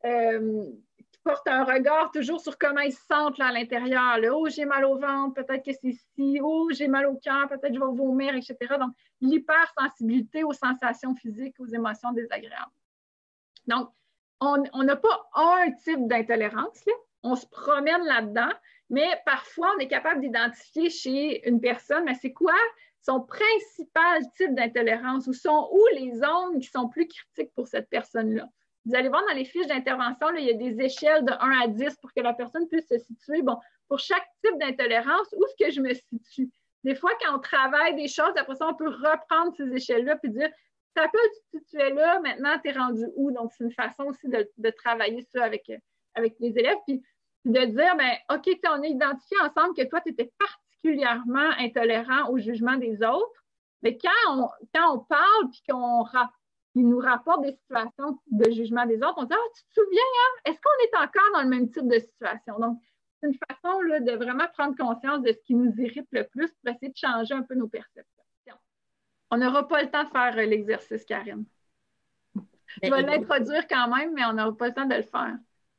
portent un regard toujours sur comment ils se sentent là, à l'intérieur. Là. Oh, j'ai mal au ventre, peut-être que c'est ci. Oh, j'ai mal au cœur, peut-être que je vais vomir, etc. Donc, l'hypersensibilité aux sensations physiques, aux émotions désagréables. Donc, on n'a pas un type d'intolérance, là. On se promène là-dedans, mais parfois, on est capable d'identifier chez une personne, mais c'est quoi son principal type d'intolérance ou sont où les zones qui sont plus critiques pour cette personne-là. Vous allez voir dans les fiches d'intervention, il y a des échelles de 1 à 10 pour que la personne puisse se situer. Bon, pour chaque type d'intolérance, où est-ce que je me situe? Des fois, quand on travaille des choses, après ça, on peut reprendre ces échelles-là puis dire, ça peut tu te situais là, maintenant, tu es rendu où? Donc, c'est une façon aussi de travailler ça avec les élèves. Puis de dire, bien, OK, on a identifié ensemble que toi, tu étais particulièrement intolérant au jugement des autres. Mais quand on parle puis qu'il nous rapporte des situations de jugement des autres, on dit, ah, tu te souviens, hein? Est-ce qu'on est encore dans le même type de situation? Donc, c'est une façon là, de vraiment prendre conscience de ce qui nous irrite le plus pour essayer de changer un peu nos perceptions. On n'aura pas le temps de faire l'exercice, Karine. Je vais l'introduire quand même, mais on n'aura pas le temps de le faire.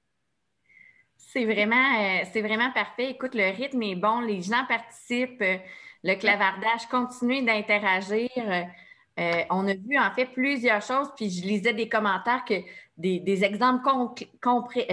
C'est vraiment parfait. Écoute, le rythme est bon, les gens participent, le clavardage continue d'interagir. On a vu en fait plusieurs choses, puis je lisais des commentaires que des exemples concrets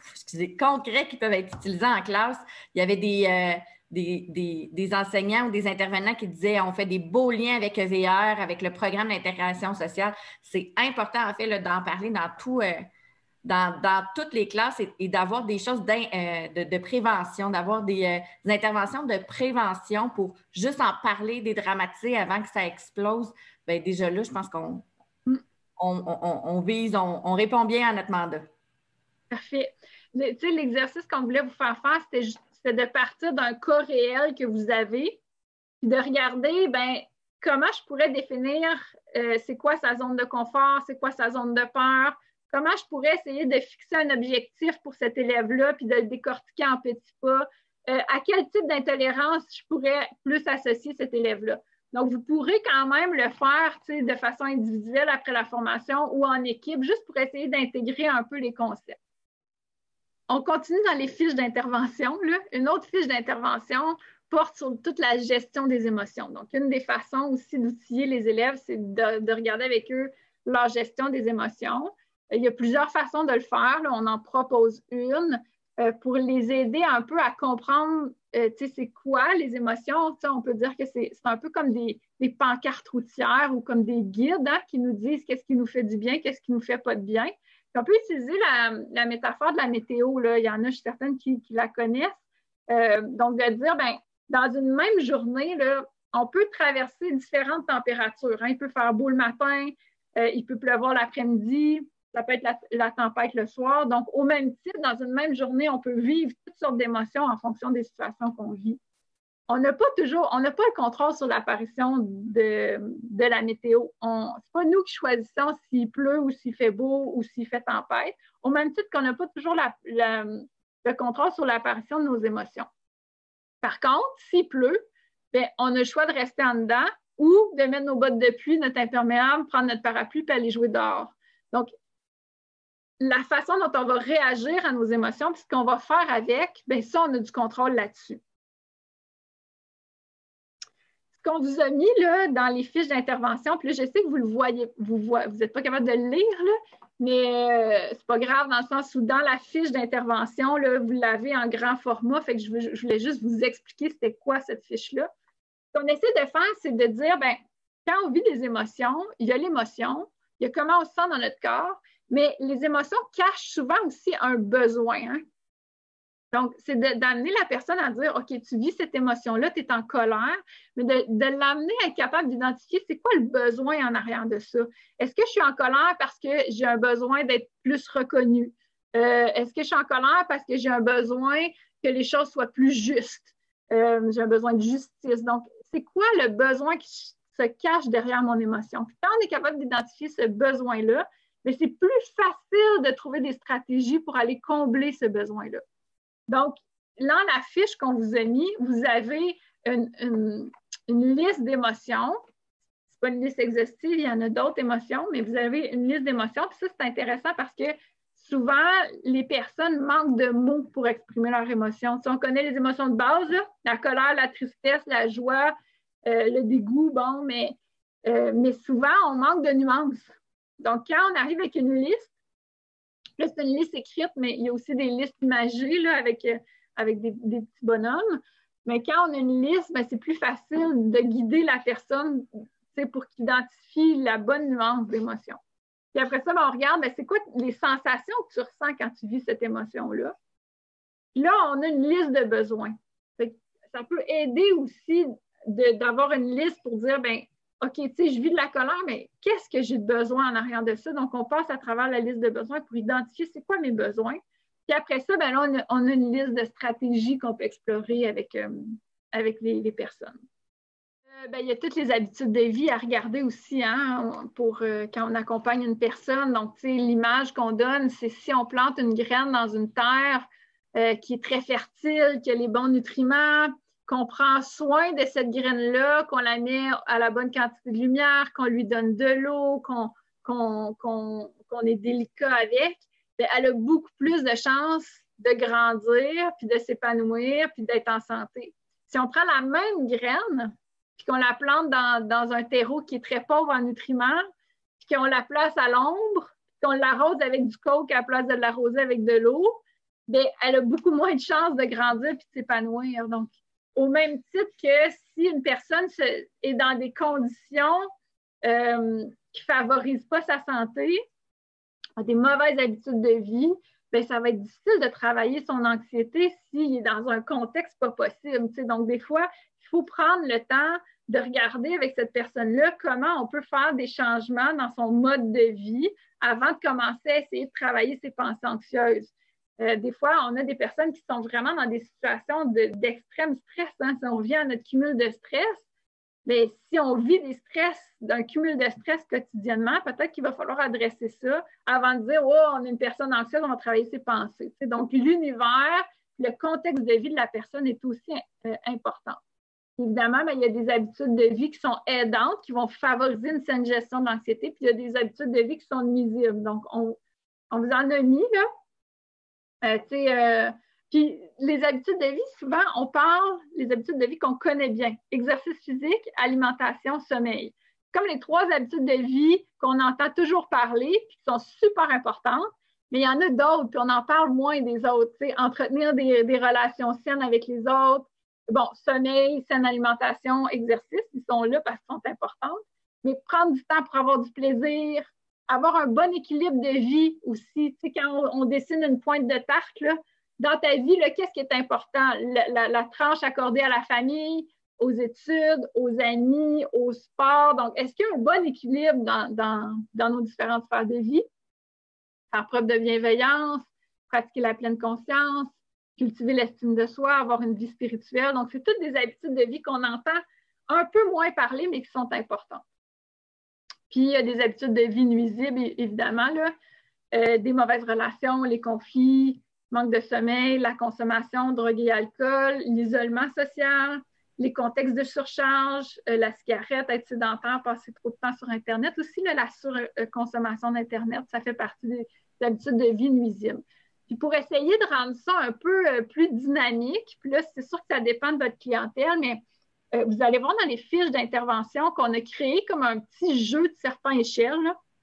qui peuvent être utilisés en classe. Il y avait des enseignants ou des intervenants qui disaient on fait des beaux liens avec EVR, avec le programme d'intégration sociale. C'est important en fait d'en parler dans tout. Dans toutes les classes et d'avoir des choses de prévention, d'avoir des interventions de prévention pour juste en parler, dédramatiser avant que ça explose. Bien, déjà là, je pense qu'on vise, on répond bien à notre mandat. Parfait. Tu sais, l'exercice qu'on voulait vous faire faire, c'était de partir d'un cas réel que vous avez puis de regarder, bien, comment je pourrais définir c'est quoi sa zone de confort, c'est quoi sa zone de peur, comment je pourrais essayer de fixer un objectif pour cet élève-là puis de le décortiquer en petits pas, à quel type d'intolérance je pourrais plus associer cet élève-là. Donc, vous pourrez quand même le faire de façon individuelle après la formation ou en équipe, juste pour essayer d'intégrer un peu les concepts. On continue dans les fiches d'intervention. Une autre fiche d'intervention porte sur toute la gestion des émotions. Donc, une des façons aussi d'outiller les élèves, c'est de regarder avec eux leur gestion des émotions. Il y a plusieurs façons de le faire. Là. On en propose une pour les aider un peu à comprendre c'est quoi les émotions. On peut dire que c'est un peu comme des pancartes routières ou comme des guides qui nous disent qu'est-ce qui nous fait du bien, qu'est-ce qui nous fait pas de bien. Puis on peut utiliser la métaphore de la météo. Là. Il y en a, je suis certaine, qui la connaissent. Donc, de dire, bien, dans une même journée, là, on peut traverser différentes températures. Hein. Il peut faire beau le matin, il peut pleuvoir l'après-midi, ça peut être la tempête le soir. Donc, au même titre, dans une même journée, on peut vivre toutes sortes d'émotions en fonction des situations qu'on vit. On n'a pas le contrôle sur l'apparition de la météo. Ce n'est pas nous qui choisissons s'il pleut ou s'il fait beau ou s'il fait tempête, au même titre qu'on n'a pas toujours le contrôle sur l'apparition de nos émotions. Par contre, s'il pleut, bien, on a le choix de rester en dedans ou de mettre nos bottes de pluie, notre imperméable, prendre notre parapluie et aller jouer dehors. Donc, la façon dont on va réagir à nos émotions, puis ce qu'on va faire avec, bien ça, on a du contrôle là-dessus. Ce qu'on vous a mis là, dans les fiches d'intervention, puis là, je sais que vous le voyez, vous n'êtes pas capable de le lire, là, mais c'est pas grave dans le sens où dans la fiche d'intervention, là, vous l'avez en grand format, fait que je voulais juste vous expliquer c'était quoi cette fiche-là. Ce qu'on essaie de faire, c'est de dire, bien, quand on vit des émotions, il y a l'émotion, il y a comment on se sent dans notre corps, mais les émotions cachent souvent aussi un besoin. Hein? Donc, c'est d'amener la personne à dire, OK, tu vis cette émotion-là, tu es en colère, mais de l'amener à être capable d'identifier c'est quoi le besoin en arrière de ça. Est-ce que je suis en colère parce que j'ai un besoin d'être plus reconnue? Est-ce que je suis en colère parce que j'ai un besoin que les choses soient plus justes? J'ai un besoin de justice. Donc, c'est quoi le besoin qui se cache derrière mon émotion. Puis quand on est capable d'identifier ce besoin-là, mais c'est plus facile de trouver des stratégies pour aller combler ce besoin-là. Donc, dans la fiche qu'on vous a mis, vous avez une liste d'émotions. Ce n'est pas une liste exhaustive, il y en a d'autres émotions, mais vous avez une liste d'émotions. Puis ça, c'est intéressant parce que souvent, les personnes manquent de mots pour exprimer leurs émotions. Si on connaît les émotions de base, là, la colère, la tristesse, la joie, le dégoût, bon, mais souvent, on manque de nuances. Donc, quand on arrive avec une liste, là, c'est une liste écrite, mais il y a aussi des listes imagées là, avec des petits bonhommes. Mais quand on a une liste, ben, c'est plus facile de guider la personne pour qu'il identifie la bonne nuance d'émotion. Puis après ça, ben, on regarde, ben, c'est quoi les sensations que tu ressens quand tu vis cette émotion-là. Puis là, on a une liste de besoins. Ça peut aider aussi d'avoir une liste pour dire, ben, OK, tu sais, je vis de la colère, mais qu'est-ce que j'ai de besoin en arrière de ça? Donc, on passe à travers la liste de besoins pour identifier c'est quoi mes besoins. Puis après ça, ben là, on a une liste de stratégies qu'on peut explorer avec les personnes. Ben, il y a toutes les habitudes de vie à regarder aussi hein, pour quand on accompagne une personne. Donc, tu sais, l'image qu'on donne, c'est si on plante une graine dans une terre qui est très fertile, qui a les bons nutriments, qu'on prend soin de cette graine-là, qu'on la met à la bonne quantité de lumière, qu'on lui donne de l'eau, qu'on est délicat avec, bien, elle a beaucoup plus de chances de grandir, puis de s'épanouir, puis d'être en santé. Si on prend la même graine, puis qu'on la plante dans un terreau qui est très pauvre en nutriments, puis qu'on la place à l'ombre, puis qu'on l'arrose avec du coke à la place de l'arroser avec de l'eau, bien, elle a beaucoup moins de chances de grandir puis de s'épanouir. Donc, au même titre que si une personne est dans des conditions qui ne favorisent pas sa santé, a des mauvaises habitudes de vie, bien, ça va être difficile de travailler son anxiété s'il est dans un contexte pas possible. Tu sais. Donc, des fois, il faut prendre le temps de regarder avec cette personne-là comment on peut faire des changements dans son mode de vie avant de commencer à essayer de travailler ses pensées anxieuses. Des fois, on a des personnes qui sont vraiment dans des situations d'extrême stress. Hein. Si on revient à notre cumul de stress, mais si on vit des stress, d'un cumul de stress quotidiennement, peut-être qu'il va falloir adresser ça avant de dire « Oh, on est une personne anxieuse, on va travailler ses pensées. » Donc, l'univers, le contexte de vie de la personne est aussi important. Évidemment, bien, il y a des habitudes de vie qui sont aidantes, qui vont favoriser une saine gestion de l'anxiété, puis il y a des habitudes de vie qui sont nuisibles. Donc, on vous en a mis, là. Puis les habitudes de vie, souvent, on parle des habitudes de vie qu'on connaît bien. Exercice physique, alimentation, sommeil. Comme les 3 habitudes de vie qu'on entend toujours parler, puis qui sont super importantes, mais il y en a d'autres, puis on en parle moins des autres. Entretenir des relations saines avec les autres. Bon, sommeil, saine alimentation, exercice, ils sont là parce qu'ils sont importants. Mais prendre du temps pour avoir du plaisir, avoir un bon équilibre de vie aussi. Tu sais, quand on dessine une pointe de tarte, là, dans ta vie, qu'est-ce qui est important? La tranche accordée à la famille, aux études, aux amis, au sport. Donc, est-ce qu'il y a un bon équilibre dans nos différentes sphères de vie? Faire preuve de bienveillance, pratiquer la pleine conscience, cultiver l'estime de soi, avoir une vie spirituelle. Donc, c'est toutes des habitudes de vie qu'on entend un peu moins parler, mais qui sont importantes. Puis, il y a des habitudes de vie nuisibles, évidemment, là. Des mauvaises relations, les conflits, manque de sommeil, la consommation, drogue et alcool, l'isolement social, les contextes de surcharge, la cigarette, être sédentaire, passer trop de temps sur Internet. Aussi, là, la surconsommation d'Internet, ça fait partie des habitudes de vie nuisibles. Puis, pour essayer de rendre ça un peu plus dynamique, puis là, c'est sûr que ça dépend de votre clientèle, mais vous allez voir dans les fiches d'intervention qu'on a créé comme un petit jeu de serpent-échelle.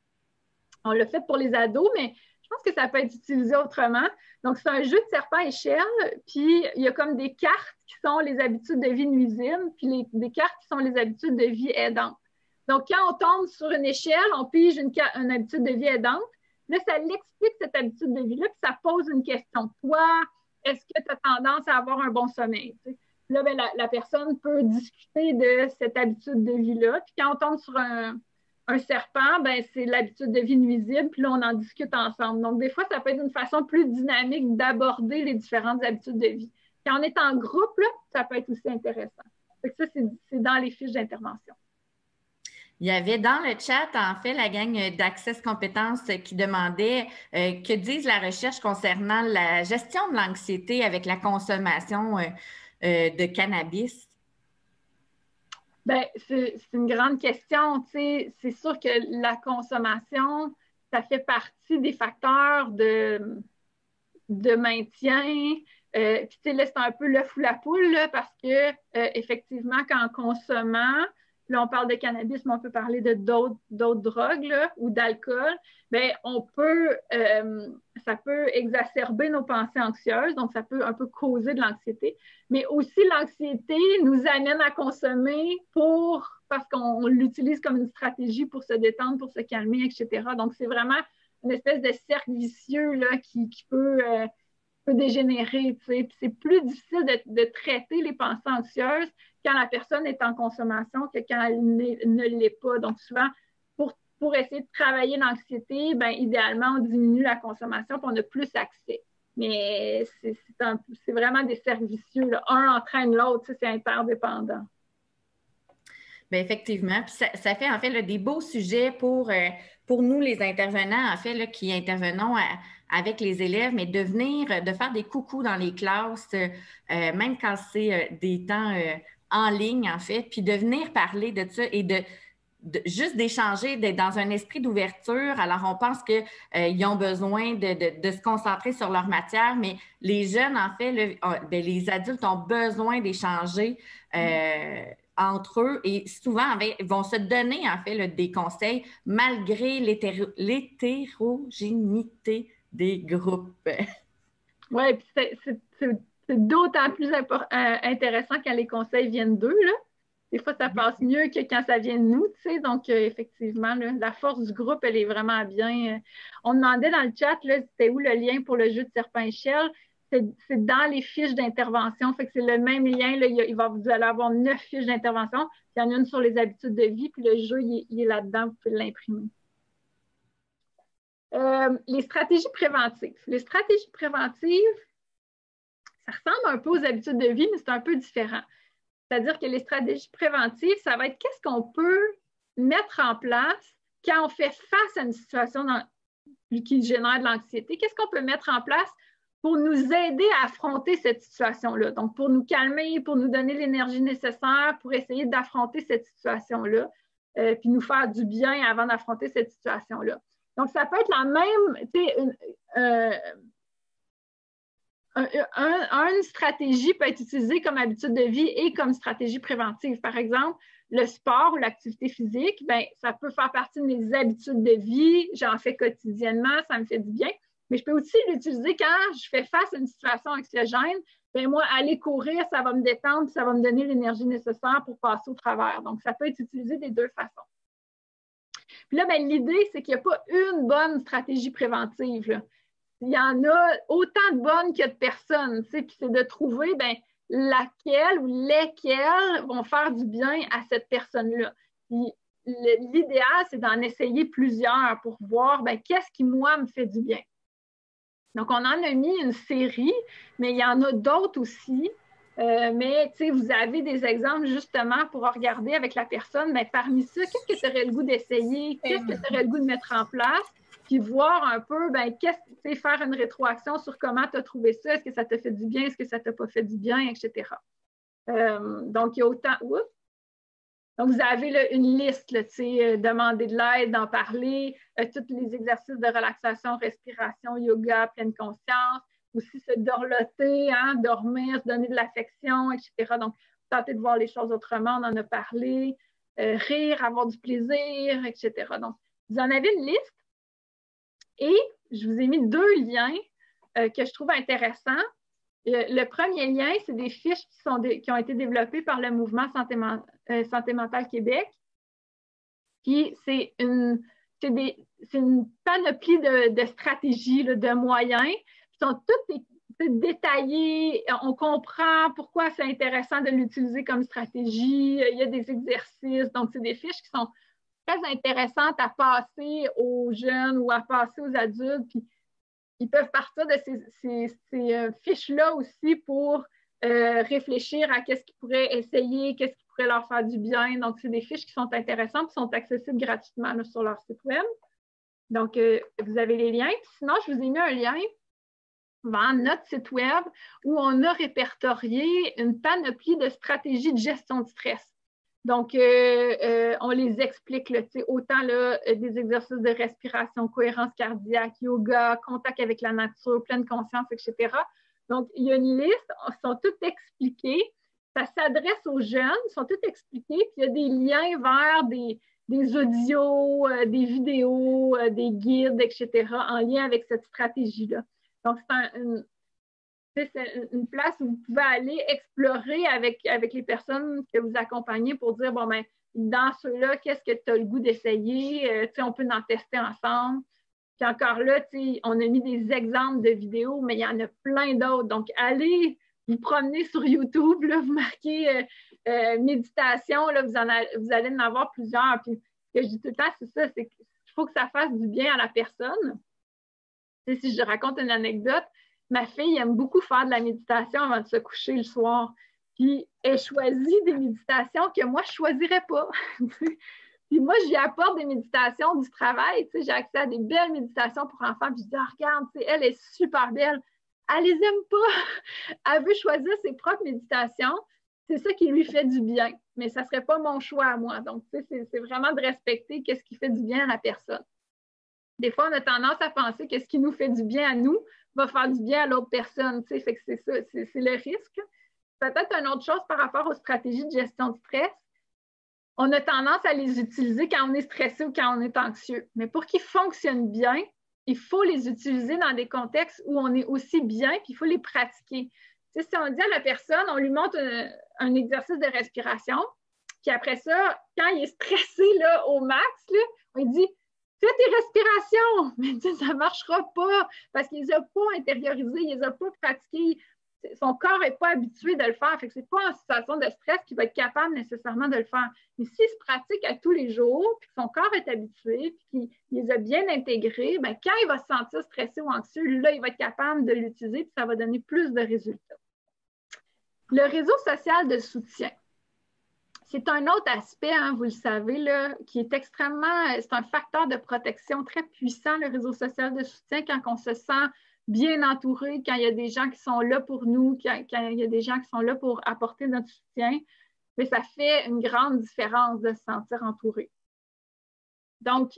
On l'a fait pour les ados, mais je pense que ça peut être utilisé autrement. Donc, c'est un jeu de serpent-échelle, puis il y a comme des cartes qui sont les habitudes de vie nuisibles, puis des cartes qui sont les habitudes de vie aidantes. Donc, quand on tombe sur une échelle, on pige une habitude de vie aidante. Là, ça l'explique cette habitude de vie-là, puis ça pose une question. Toi, est-ce que tu as tendance à avoir un bon sommeil? Tu sais? Là, bien, la personne peut discuter de cette habitude de vie-là. Puis quand on tombe sur un serpent, ben, c'est l'habitude de vie nuisible. Puis là, on en discute ensemble. Donc, des fois, ça peut être une façon plus dynamique d'aborder les différentes habitudes de vie. Quand on est en groupe, là, ça peut être aussi intéressant. Fait que ça, c'est dans les fiches d'intervention. Il y avait dans le chat, en fait, la gang d'Access Compétences qui demandait que dise la recherche concernant la gestion de l'anxiété avec la consommation de cannabis. Bien, c'est une grande question. Tu sais, c'est sûr que la consommation, ça fait partie des facteurs de maintien. Puis, tu sais, là, c'est un peu l'œuf ou la poule, là, parce que, effectivement, qu'en consommant, là, on parle de cannabis, mais on peut parler de d'autres drogues là, ou d'alcool, bien, ça peut exacerber nos pensées anxieuses, donc ça peut un peu causer de l'anxiété. Mais aussi, l'anxiété nous amène à consommer parce qu'on l'utilise comme une stratégie pour se détendre, pour se calmer, etc. Donc, c'est vraiment une espèce de cercle vicieux là, qui peut dégénérer. Tu sais. C'est plus difficile de traiter les pensées anxieuses quand la personne est en consommation que quand elle ne l'est pas. Donc, souvent, pour essayer de travailler l'anxiété, ben, idéalement, on diminue la consommation pour on a plus accès. Mais c'est vraiment des cercles vicieux. Là. Un entraîne l'autre, c'est interdépendant. Bien, effectivement. Puis ça fait en fait là, des beaux sujets pour nous, les intervenants, en fait, là, qui intervenons avec les élèves, mais de faire des coucous dans les classes, même quand c'est des temps en ligne, en fait, puis de venir parler de ça et juste d'échanger, d'être dans un esprit d'ouverture. Alors, on pense qu'ils ont besoin de se concentrer sur leur matière, mais les jeunes, en fait, les adultes ont besoin d'échanger entre eux et souvent vont se donner, en fait, des conseils malgré l'hétérogénéité des groupes. Oui, puis c'est d'autant plus intéressant quand les conseils viennent d'eux, là. Des fois, ça passe mieux que quand ça vient de nous, tu sais. Donc, effectivement, là, la force du groupe, elle est vraiment bien. On demandait dans le chat, là, c'était où le lien pour le jeu de serpent-échelle? C'est dans les fiches d'intervention. Fait que c'est le même lien. Là, vous allez avoir 9 fiches d'intervention. Il y en a une sur les habitudes de vie, puis le jeu, il est là-dedans. Vous pouvez l'imprimer. Les stratégies préventives. Les stratégies préventives, ça ressemble un peu aux habitudes de vie, mais c'est un peu différent. C'est-à-dire que les stratégies préventives, ça va être qu'est-ce qu'on peut mettre en place quand on fait face à une situation qui génère de l'anxiété. Qu'est-ce qu'on peut mettre en place pour nous aider à affronter cette situation-là? Donc, pour nous calmer, pour nous donner l'énergie nécessaire, pour essayer d'affronter cette situation-là, puis nous faire du bien avant d'affronter cette situation-là. Donc, ça peut être la même, tu sais, une stratégie peut être utilisée comme habitude de vie et comme stratégie préventive. Par exemple, le sport ou l'activité physique, bien, ça peut faire partie de mes habitudes de vie. J'en fais quotidiennement, ça me fait du bien. Mais je peux aussi l'utiliser quand je fais face à une situation anxiogène. Bien, moi, aller courir, ça va me détendre, ça va me donner l'énergie nécessaire pour passer au travers. Donc, ça peut être utilisé des deux façons. Puis là, bien, l'idée, c'est qu'il n'y a pas une bonne stratégie préventive, là. Il y en a autant de bonnes que de personnes, tu sais, puis c'est de trouver bien, laquelle ou lesquelles vont faire du bien à cette personne-là. Puis l'idéal, c'est d'en essayer plusieurs pour voir bien, qu'est-ce qui, moi, me fait du bien. Donc, on en a mis une série, mais il y en a d'autres aussi. Mais, tu sais, vous avez des exemples justement pour regarder avec la personne, bien, parmi ça, qu'est-ce que tu aurais le goût d'essayer? Qu'est-ce que tu aurais le goût de mettre en place? Puis voir un peu, ben, faire une rétroaction sur comment tu as trouvé ça, est-ce que ça t'a fait du bien, est-ce que ça t'a pas fait du bien, etc. Donc, il y a autant. Oups. Donc, vous avez là, une liste, là, demander de l'aide, d'en parler, tous les exercices de relaxation, respiration, yoga, pleine conscience, aussi se dorloter, hein, dormir, se donner de l'affection, etc. Donc, tenter de voir les choses autrement, on en a parlé, rire, avoir du plaisir, etc. Donc, vous en avez une liste. Et je vous ai mis 2 liens que je trouve intéressants. Le premier lien, c'est des fiches qui ont été développées par le mouvement Santé mentale Québec. Puis, c'est une panoplie de stratégies, là, de moyens. Ils sont tous détaillés. On comprend pourquoi c'est intéressant de l'utiliser comme stratégie. Il y a des exercices. Donc, c'est des fiches qui sont très intéressantes à passer aux jeunes ou à passer aux adultes. Puis, ils peuvent partir de ces fiches-là aussi pour réfléchir à qu'est-ce qu'ils pourraient essayer, qu'est-ce qui pourrait leur faire du bien. Donc, c'est des fiches qui sont intéressantes et sont accessibles gratuitement là, sur leur site web. Donc, vous avez les liens. Sinon, je vous ai mis un lien vers notre site web où on a répertorié une panoplie de stratégies de gestion de stress. Donc, on les explique, là, autant là, des exercices de respiration, cohérence cardiaque, yoga, contact avec la nature, pleine conscience, etc. Donc, il y a une liste, elles sont toutes expliquées. Ça s'adresse aux jeunes, elles sont toutes expliquées, puis il y a des liens vers des audios, des vidéos, des guides, etc., en lien avec cette stratégie-là. Donc, c'est une place où vous pouvez aller explorer avec les personnes que vous accompagnez pour dire, bon, ben, dans ceux-là, qu'est-ce que tu as le goût d'essayer? On peut en tester ensemble. Puis encore là, on a mis des exemples de vidéos, mais il y en a plein d'autres. Donc, allez vous promener sur YouTube, là, vous marquez méditation, là, vous allez en avoir plusieurs. Puis, ce que je dis tout le temps, c'est ça, c'est qu'il faut que ça fasse du bien à la personne. Si je raconte une anecdote, ma fille aime beaucoup faire de la méditation avant de se coucher le soir. Puis, elle choisit des méditations que moi, je ne choisirais pas. Puis moi, j'y apporte des méditations du travail. J'ai accès à des belles méditations pour enfants. Puis je dis, regarde, elle est super belle. Elle les aime pas. Elle veut choisir ses propres méditations. C'est ça qui lui fait du bien. Mais ça ne serait pas mon choix à moi. Donc, c'est vraiment de respecter ce qui fait du bien à la personne. Des fois, on a tendance à penser que ce qui nous fait du bien à nous va faire du bien à l'autre personne. Fait que c'est ça, c'est le risque. Peut-être une autre chose par rapport aux stratégies de gestion de stress. On a tendance à les utiliser quand on est stressé ou quand on est anxieux. Mais pour qu'ils fonctionnent bien, il faut les utiliser dans des contextes où on est aussi bien, puis il faut les pratiquer. Si on dit à la personne, on lui montre un exercice de respiration, puis après ça, quand il est stressé là, au max, là, on lui dit « Fais tes respirations! » Mais ça ne marchera pas parce qu'il ne les a pas intériorisés, il ne les a pas pratiqués. Son corps n'est pas habitué de le faire. Fait que ce n'est pas en situation de stress qu'il va être capable nécessairement de le faire. Mais s'il se pratique à tous les jours, puis que son corps est habitué, puis qu'il les a bien intégrés, bien, quand il va se sentir stressé ou anxieux, là, il va être capable de l'utiliser, puis ça va donner plus de résultats. Le réseau social de soutien. C'est un autre aspect, hein, vous le savez, là, qui est c'est un facteur de protection très puissant, le réseau social de soutien, quand on se sent bien entouré, quand il y a des gens qui sont là pour nous, quand il y a des gens qui sont là pour apporter notre soutien, mais ça fait une grande différence de se sentir entouré. Donc,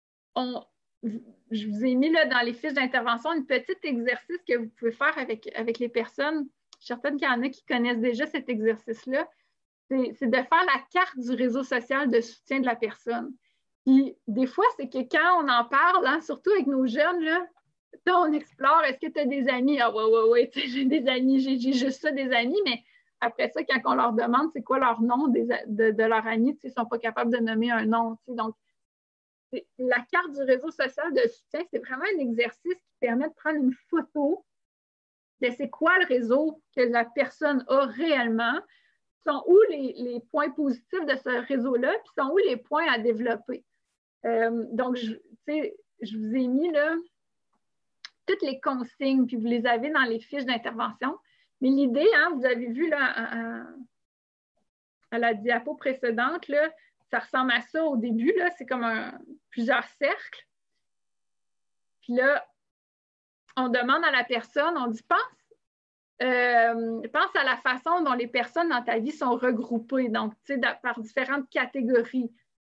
je vous ai mis là, dans les fiches d'intervention un petit exercice que vous pouvez faire avec les personnes. Je suis certaine qu'il y en a qui connaissent déjà cet exercice-là. C'est de faire la carte du réseau social de soutien de la personne. Puis, des fois, c'est que quand on en parle, hein, surtout avec nos jeunes, là, on explore, est-ce que tu as des amis? Ah ouais, j'ai des amis, j'ai juste ça des amis, mais après ça, quand on leur demande c'est quoi leur nom de leur ami, ils ne sont pas capables de nommer un nom. Donc, la carte du réseau social de soutien, c'est vraiment un exercice qui permet de prendre une photo de c'est quoi le réseau que la personne a réellement, sont où les points positifs de ce réseau-là, puis sont où les points à développer. Donc, je vous ai mis là toutes les consignes, puis vous les avez dans les fiches d'intervention. Mais l'idée, hein, vous avez vu là, à la diapo précédente, là, ça ressemble à ça au début, là, c'est comme plusieurs cercles. Puis là, on demande à la personne, on dit, pense à la façon dont les personnes dans ta vie sont regroupées, donc, par différentes catégories.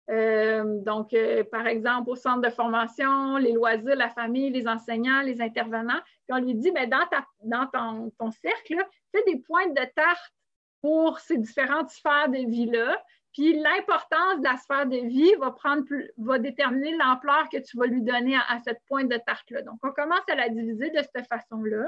Par exemple, au centre de formation, les loisirs, la famille, les enseignants, les intervenants. Puis on lui dit, bien, dans ton cercle, fais des pointes de tarte pour ces différentes sphères de vie-là. Puis l'importance de la sphère de vie va déterminer l'ampleur que tu vas lui donner à cette pointe de tarte-là. Donc, on commence à la diviser de cette façon-là.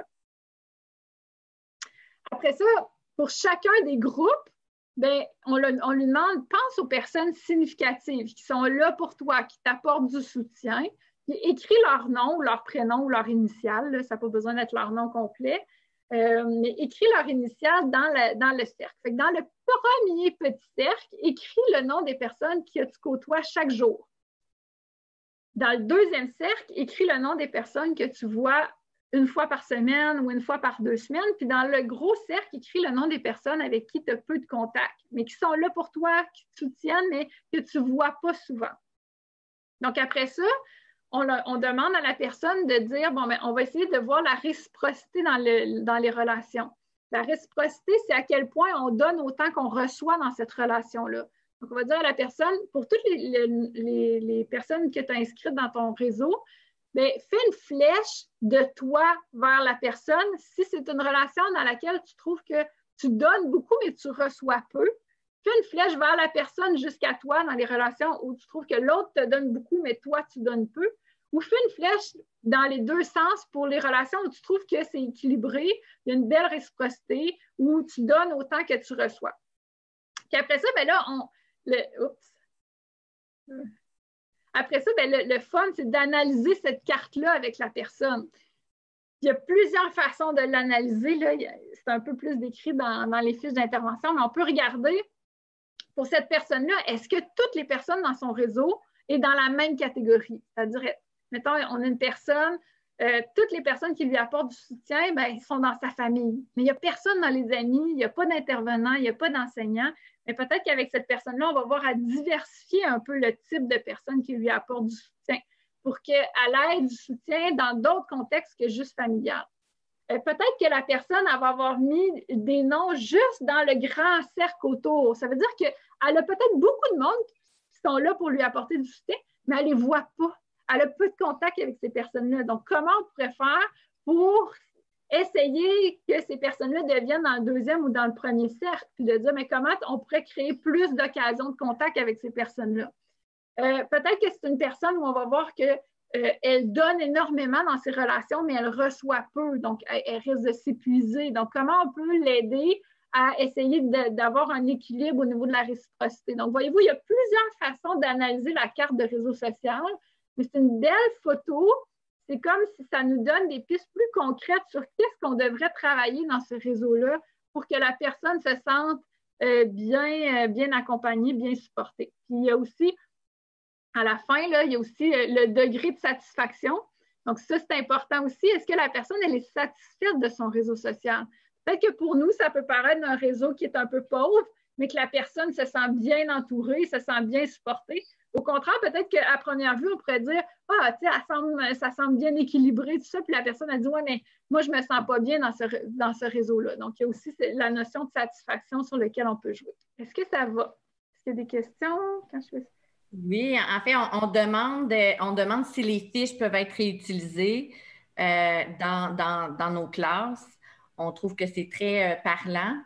Après ça, pour chacun des groupes, bien, on lui demande, pense aux personnes significatives qui sont là pour toi, qui t'apportent du soutien, puis écris leur nom, leur prénom ou leur initiale, là, ça n'a pas besoin d'être leur nom complet, mais écris leur initiale dans le cercle. Fait que dans le premier petit cercle, écris le nom des personnes que tu côtoies chaque jour. Dans le deuxième cercle, écris le nom des personnes que tu vois une fois par semaine ou une fois par 2 semaines. Puis dans le gros cercle, écris le nom des personnes avec qui tu as peu de contact, mais qui sont là pour toi, qui te soutiennent, mais que tu ne vois pas souvent. Donc, après ça, on demande à la personne de dire, bon, ben, on va essayer de voir la réciprocité dans les relations. La réciprocité, c'est à quel point on donne autant qu'on reçoit dans cette relation-là. Donc, on va dire à la personne, pour toutes les personnes que tu as inscrites dans ton réseau, bien, fais une flèche de toi vers la personne. Si c'est une relation dans laquelle tu trouves que tu donnes beaucoup, mais tu reçois peu, fais une flèche vers la personne jusqu'à toi dans les relations où tu trouves que l'autre te donne beaucoup, mais toi, tu donnes peu. Ou fais une flèche dans les deux sens pour les relations où tu trouves que c'est équilibré, il y a une belle réciprocité, où tu donnes autant que tu reçois. Puis après ça, bien là, Après ça, bien, le fun, c'est d'analyser cette carte-là avec la personne. Il y a plusieurs façons de l'analyser. Là. C'est un peu plus décrit dans les fiches d'intervention, mais on peut regarder pour cette personne-là, est-ce que toutes les personnes dans son réseau sont dans la même catégorie? C'est-à-dire, mettons, on a une personne, toutes les personnes qui lui apportent du soutien, bien, ils sont dans sa famille. Mais il n'y a personne dans les amis, il n'y a pas d'intervenant, il n'y a pas d'enseignant. Mais peut-être qu'avec cette personne-là, on va voir à diversifier un peu le type de personnes qui lui apportent du soutien pour qu'elle ait du soutien dans d'autres contextes que juste familial. Peut-être que la personne elle va avoir mis des noms juste dans le grand cercle autour. Ça veut dire qu'elle a peut-être beaucoup de monde qui sont là pour lui apporter du soutien, mais elle ne les voit pas. Elle a peu de contact avec ces personnes-là. Donc, comment on pourrait faire pour essayer que ces personnes-là deviennent dans le deuxième ou dans le premier cercle, puis de dire, mais comment on pourrait créer plus d'occasions de contact avec ces personnes-là? Peut-être que c'est une personne où on va voir qu'elle donne énormément dans ses relations, mais elle reçoit peu, donc elle risque de s'épuiser. Donc, comment on peut l'aider à essayer d'avoir un équilibre au niveau de la réciprocité? Donc, voyez-vous, il y a plusieurs façons d'analyser la carte de réseau social, mais c'est une belle photo. C'est comme si ça nous donne des pistes plus concrètes sur qu'est-ce qu'on devrait travailler dans ce réseau-là pour que la personne se sente bien accompagnée, bien supportée. Puis, il y a aussi à la fin, là, il y a aussi le degré de satisfaction. Donc, ça, c'est important aussi. Est-ce que la personne, elle est satisfaite de son réseau social? Peut-être que pour nous, ça peut paraître un réseau qui est un peu pauvre, mais que la personne se sent bien entourée, se sent bien supportée. Au contraire, peut-être qu'à première vue, on pourrait dire « Ah, tu sais, ça semble bien équilibré, tout ça. » Puis la personne a dit « Ouais, mais moi, je ne me sens pas bien dans ce réseau-là. » Donc, il y a aussi la notion de satisfaction sur laquelle on peut jouer. Est-ce que ça va? Est-ce qu'il y a des questions quand je fais ça? Oui, en fait, on demande si les fiches peuvent être réutilisées dans nos classes. On trouve que c'est très parlant.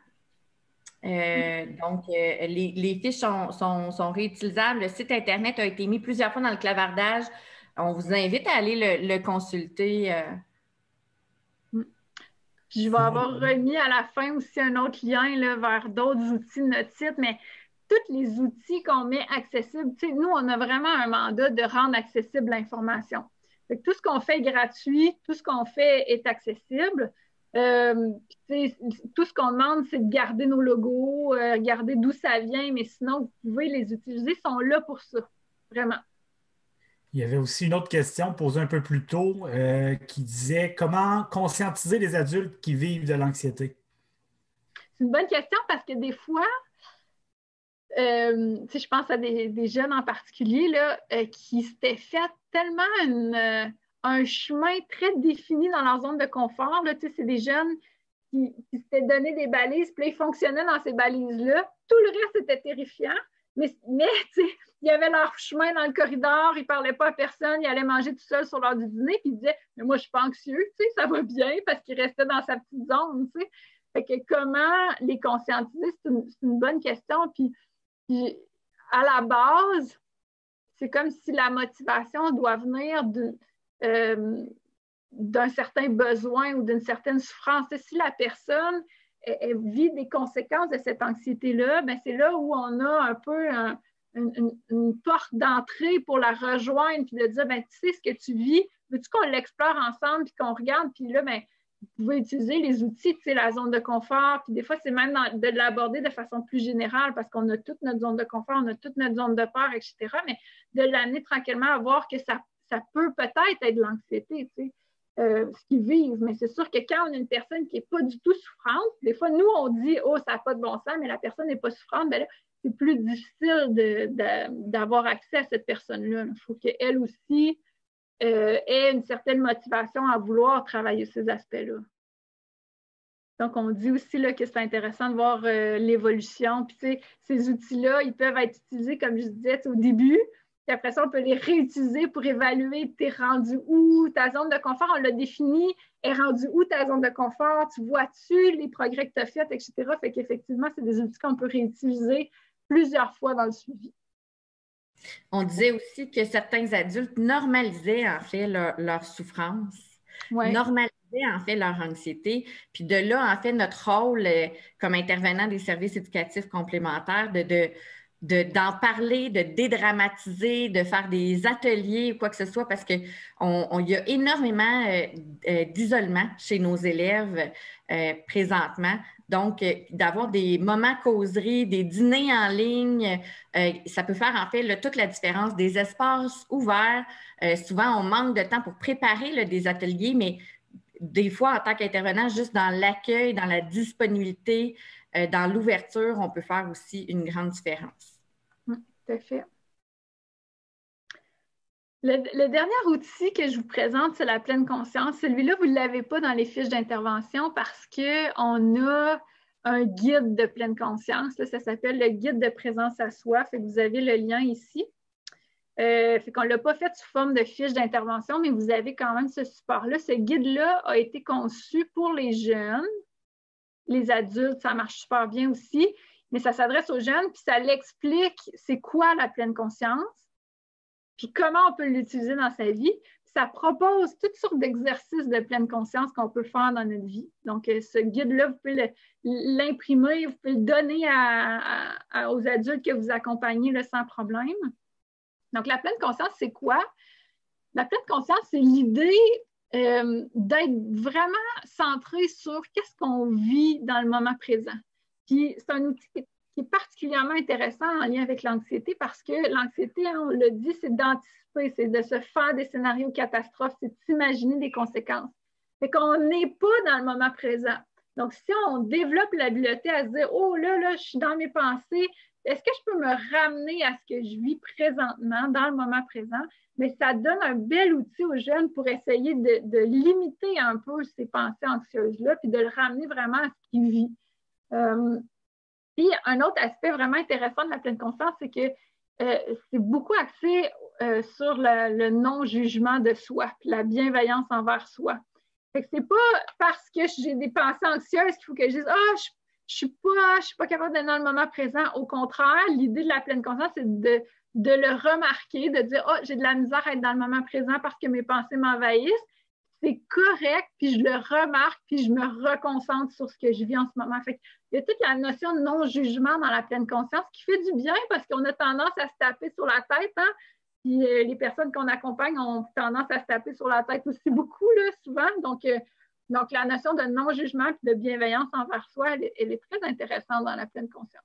Donc, les fiches sont réutilisables. Le site Internet a été mis plusieurs fois dans le clavardage. On vous invite à aller le consulter. Je vais avoir remis à la fin aussi un autre lien là, vers d'autres outils de notre site, mais tous les outils qu'on met accessibles, nous, on a vraiment un mandat de rendre accessible l'information. Tout ce qu'on fait est gratuit, tout ce qu'on fait est accessible. Tout ce qu'on demande, c'est de garder nos logos, regarder d'où ça vient, mais sinon, vous pouvez les utiliser, ils sont là pour ça, vraiment. Il y avait aussi une autre question posée un peu plus tôt qui disait comment conscientiser les adultes qui vivent de l'anxiété? C'est une bonne question parce que des fois, je pense à des jeunes en particulier là, qui s'étaient fait tellement un chemin très défini dans leur zone de confort. C'est des jeunes qui s'étaient donné des balises, puis ils fonctionnaient dans ces balises-là. Tout le reste était terrifiant, mais il y avait leur chemin dans le corridor, ils ne parlaient pas à personne, ils allaient manger tout seuls sur l'heure du dîner, puis ils disaient « Mais moi, je ne suis pas anxieux, ça va bien » parce qu'ils restaient dans sa petite zone. Fait que comment les conscientiser, c'est une bonne question. Puis à la base, c'est comme si la motivation doit venir d'un certain besoin ou d'une certaine souffrance. Si la personne elle vit des conséquences de cette anxiété-là, ben c'est là où on a un peu une porte d'entrée pour la rejoindre puis de dire, ben, tu sais ce que tu vis, veux-tu qu'on l'explore ensemble puis qu'on regarde, puis là, ben, vous pouvez utiliser les outils, tu sais, la zone de confort, puis des fois, c'est même de l'aborder de façon plus générale parce qu'on a toute notre zone de confort, on a toute notre zone de peur, etc., mais de l'amener tranquillement à voir que ça peut peut-être être de l'anxiété, tu sais. ce qu'ils vivent. Mais c'est sûr que quand on a une personne qui n'est pas du tout souffrante, des fois, nous, on dit « Oh, ça n'a pas de bon sens », mais la personne n'est pas souffrante, bien là, c'est plus difficile d'avoir accès à cette personne-là. Il faut qu'elle aussi ait une certaine motivation à vouloir travailler ces aspects-là. Donc, on dit aussi là, que c'est intéressant de voir l'évolution. Puis, tu sais, ces outils-là, ils peuvent être utilisés, comme je disais au début. Puis après ça, on peut les réutiliser pour évaluer t'es rendu où, ta zone de confort, on l'a défini, est rendu où ta zone de confort, tu vois-tu les progrès que tu as faits, etc. Fait qu'effectivement, c'est des outils qu'on peut réutiliser plusieurs fois dans le suivi. On disait aussi que certains adultes normalisaient en fait leur souffrance, normalisaient en fait leur anxiété. Puis de là, en fait, notre rôle comme intervenant des services éducatifs complémentaires, d'en parler, de dédramatiser, de faire des ateliers ou quoi que ce soit, parce qu'il y a énormément d'isolement chez nos élèves présentement. Donc, d'avoir des moments causeries, des dîners en ligne, ça peut faire en fait toute la différence. Des espaces ouverts. Souvent, on manque de temps pour préparer des ateliers, mais des fois, en tant qu'intervenant, juste dans l'accueil, dans la disponibilité, dans l'ouverture, on peut faire aussi une grande différence. Tout à fait. Le dernier outil que je vous présente, c'est la pleine conscience. Celui-là, vous ne l'avez pas dans les fiches d'intervention parce qu'on a un guide de pleine conscience. Là, ça s'appelle le guide de présence à soi. Fait que vous avez le lien ici. Fait qu'on ne l'a pas fait sous forme de fiche d'intervention, mais vous avez quand même ce support-là. Ce guide-là a été conçu pour les jeunes. Les adultes, ça marche super bien aussi, mais ça s'adresse aux jeunes, puis ça l'explique c'est quoi la pleine conscience, puis comment on peut l'utiliser dans sa vie. Ça propose toutes sortes d'exercices de pleine conscience qu'on peut faire dans notre vie. Donc, ce guide-là, vous pouvez l'imprimer, vous pouvez le donner aux adultes que vous accompagnez là, sans problème. Donc, la pleine conscience, c'est quoi? La pleine conscience, c'est l'idée d'être vraiment centré sur qu'est-ce qu'on vit dans le moment présent. Puis, c'est un outil qui est particulièrement intéressant en lien avec l'anxiété parce que l'anxiété, on l'a dit, c'est d'anticiper, c'est de se faire des scénarios catastrophes, c'est de s'imaginer des conséquences. Fait qu'on n'est pas dans le moment présent. Donc, si on développe l'habileté à se dire « Oh, là, je suis dans mes pensées, est-ce que je peux me ramener à ce que je vis présentement, dans le moment présent? » Mais ça donne un bel outil aux jeunes pour essayer de limiter un peu ces pensées anxieuses-là, puis de le ramener vraiment à ce qu'il vit. Puis, un autre aspect vraiment intéressant de la pleine conscience, c'est que c'est beaucoup axé sur le non-jugement de soi, puis la bienveillance envers soi. Fait que c'est pas parce que j'ai des pensées anxieuses qu'il faut que je dise « Ah, je suis pas capable d'être dans le moment présent. » Au contraire, l'idée de la pleine conscience, c'est de le remarquer, de dire « Oh, j'ai de la misère à être dans le moment présent parce que mes pensées m'envahissent. » C'est correct, puis je le remarque, puis je me reconcentre sur ce que je vis en ce moment. Fait qu'il y a toute la notion de non-jugement dans la pleine conscience qui fait du bien parce qu'on a tendance à se taper sur la tête, hein? Puis les personnes qu'on accompagne ont tendance à se taper sur la tête aussi beaucoup, là, souvent. Donc, la notion de non-jugement et de bienveillance envers soi, elle est très intéressante dans la pleine conscience.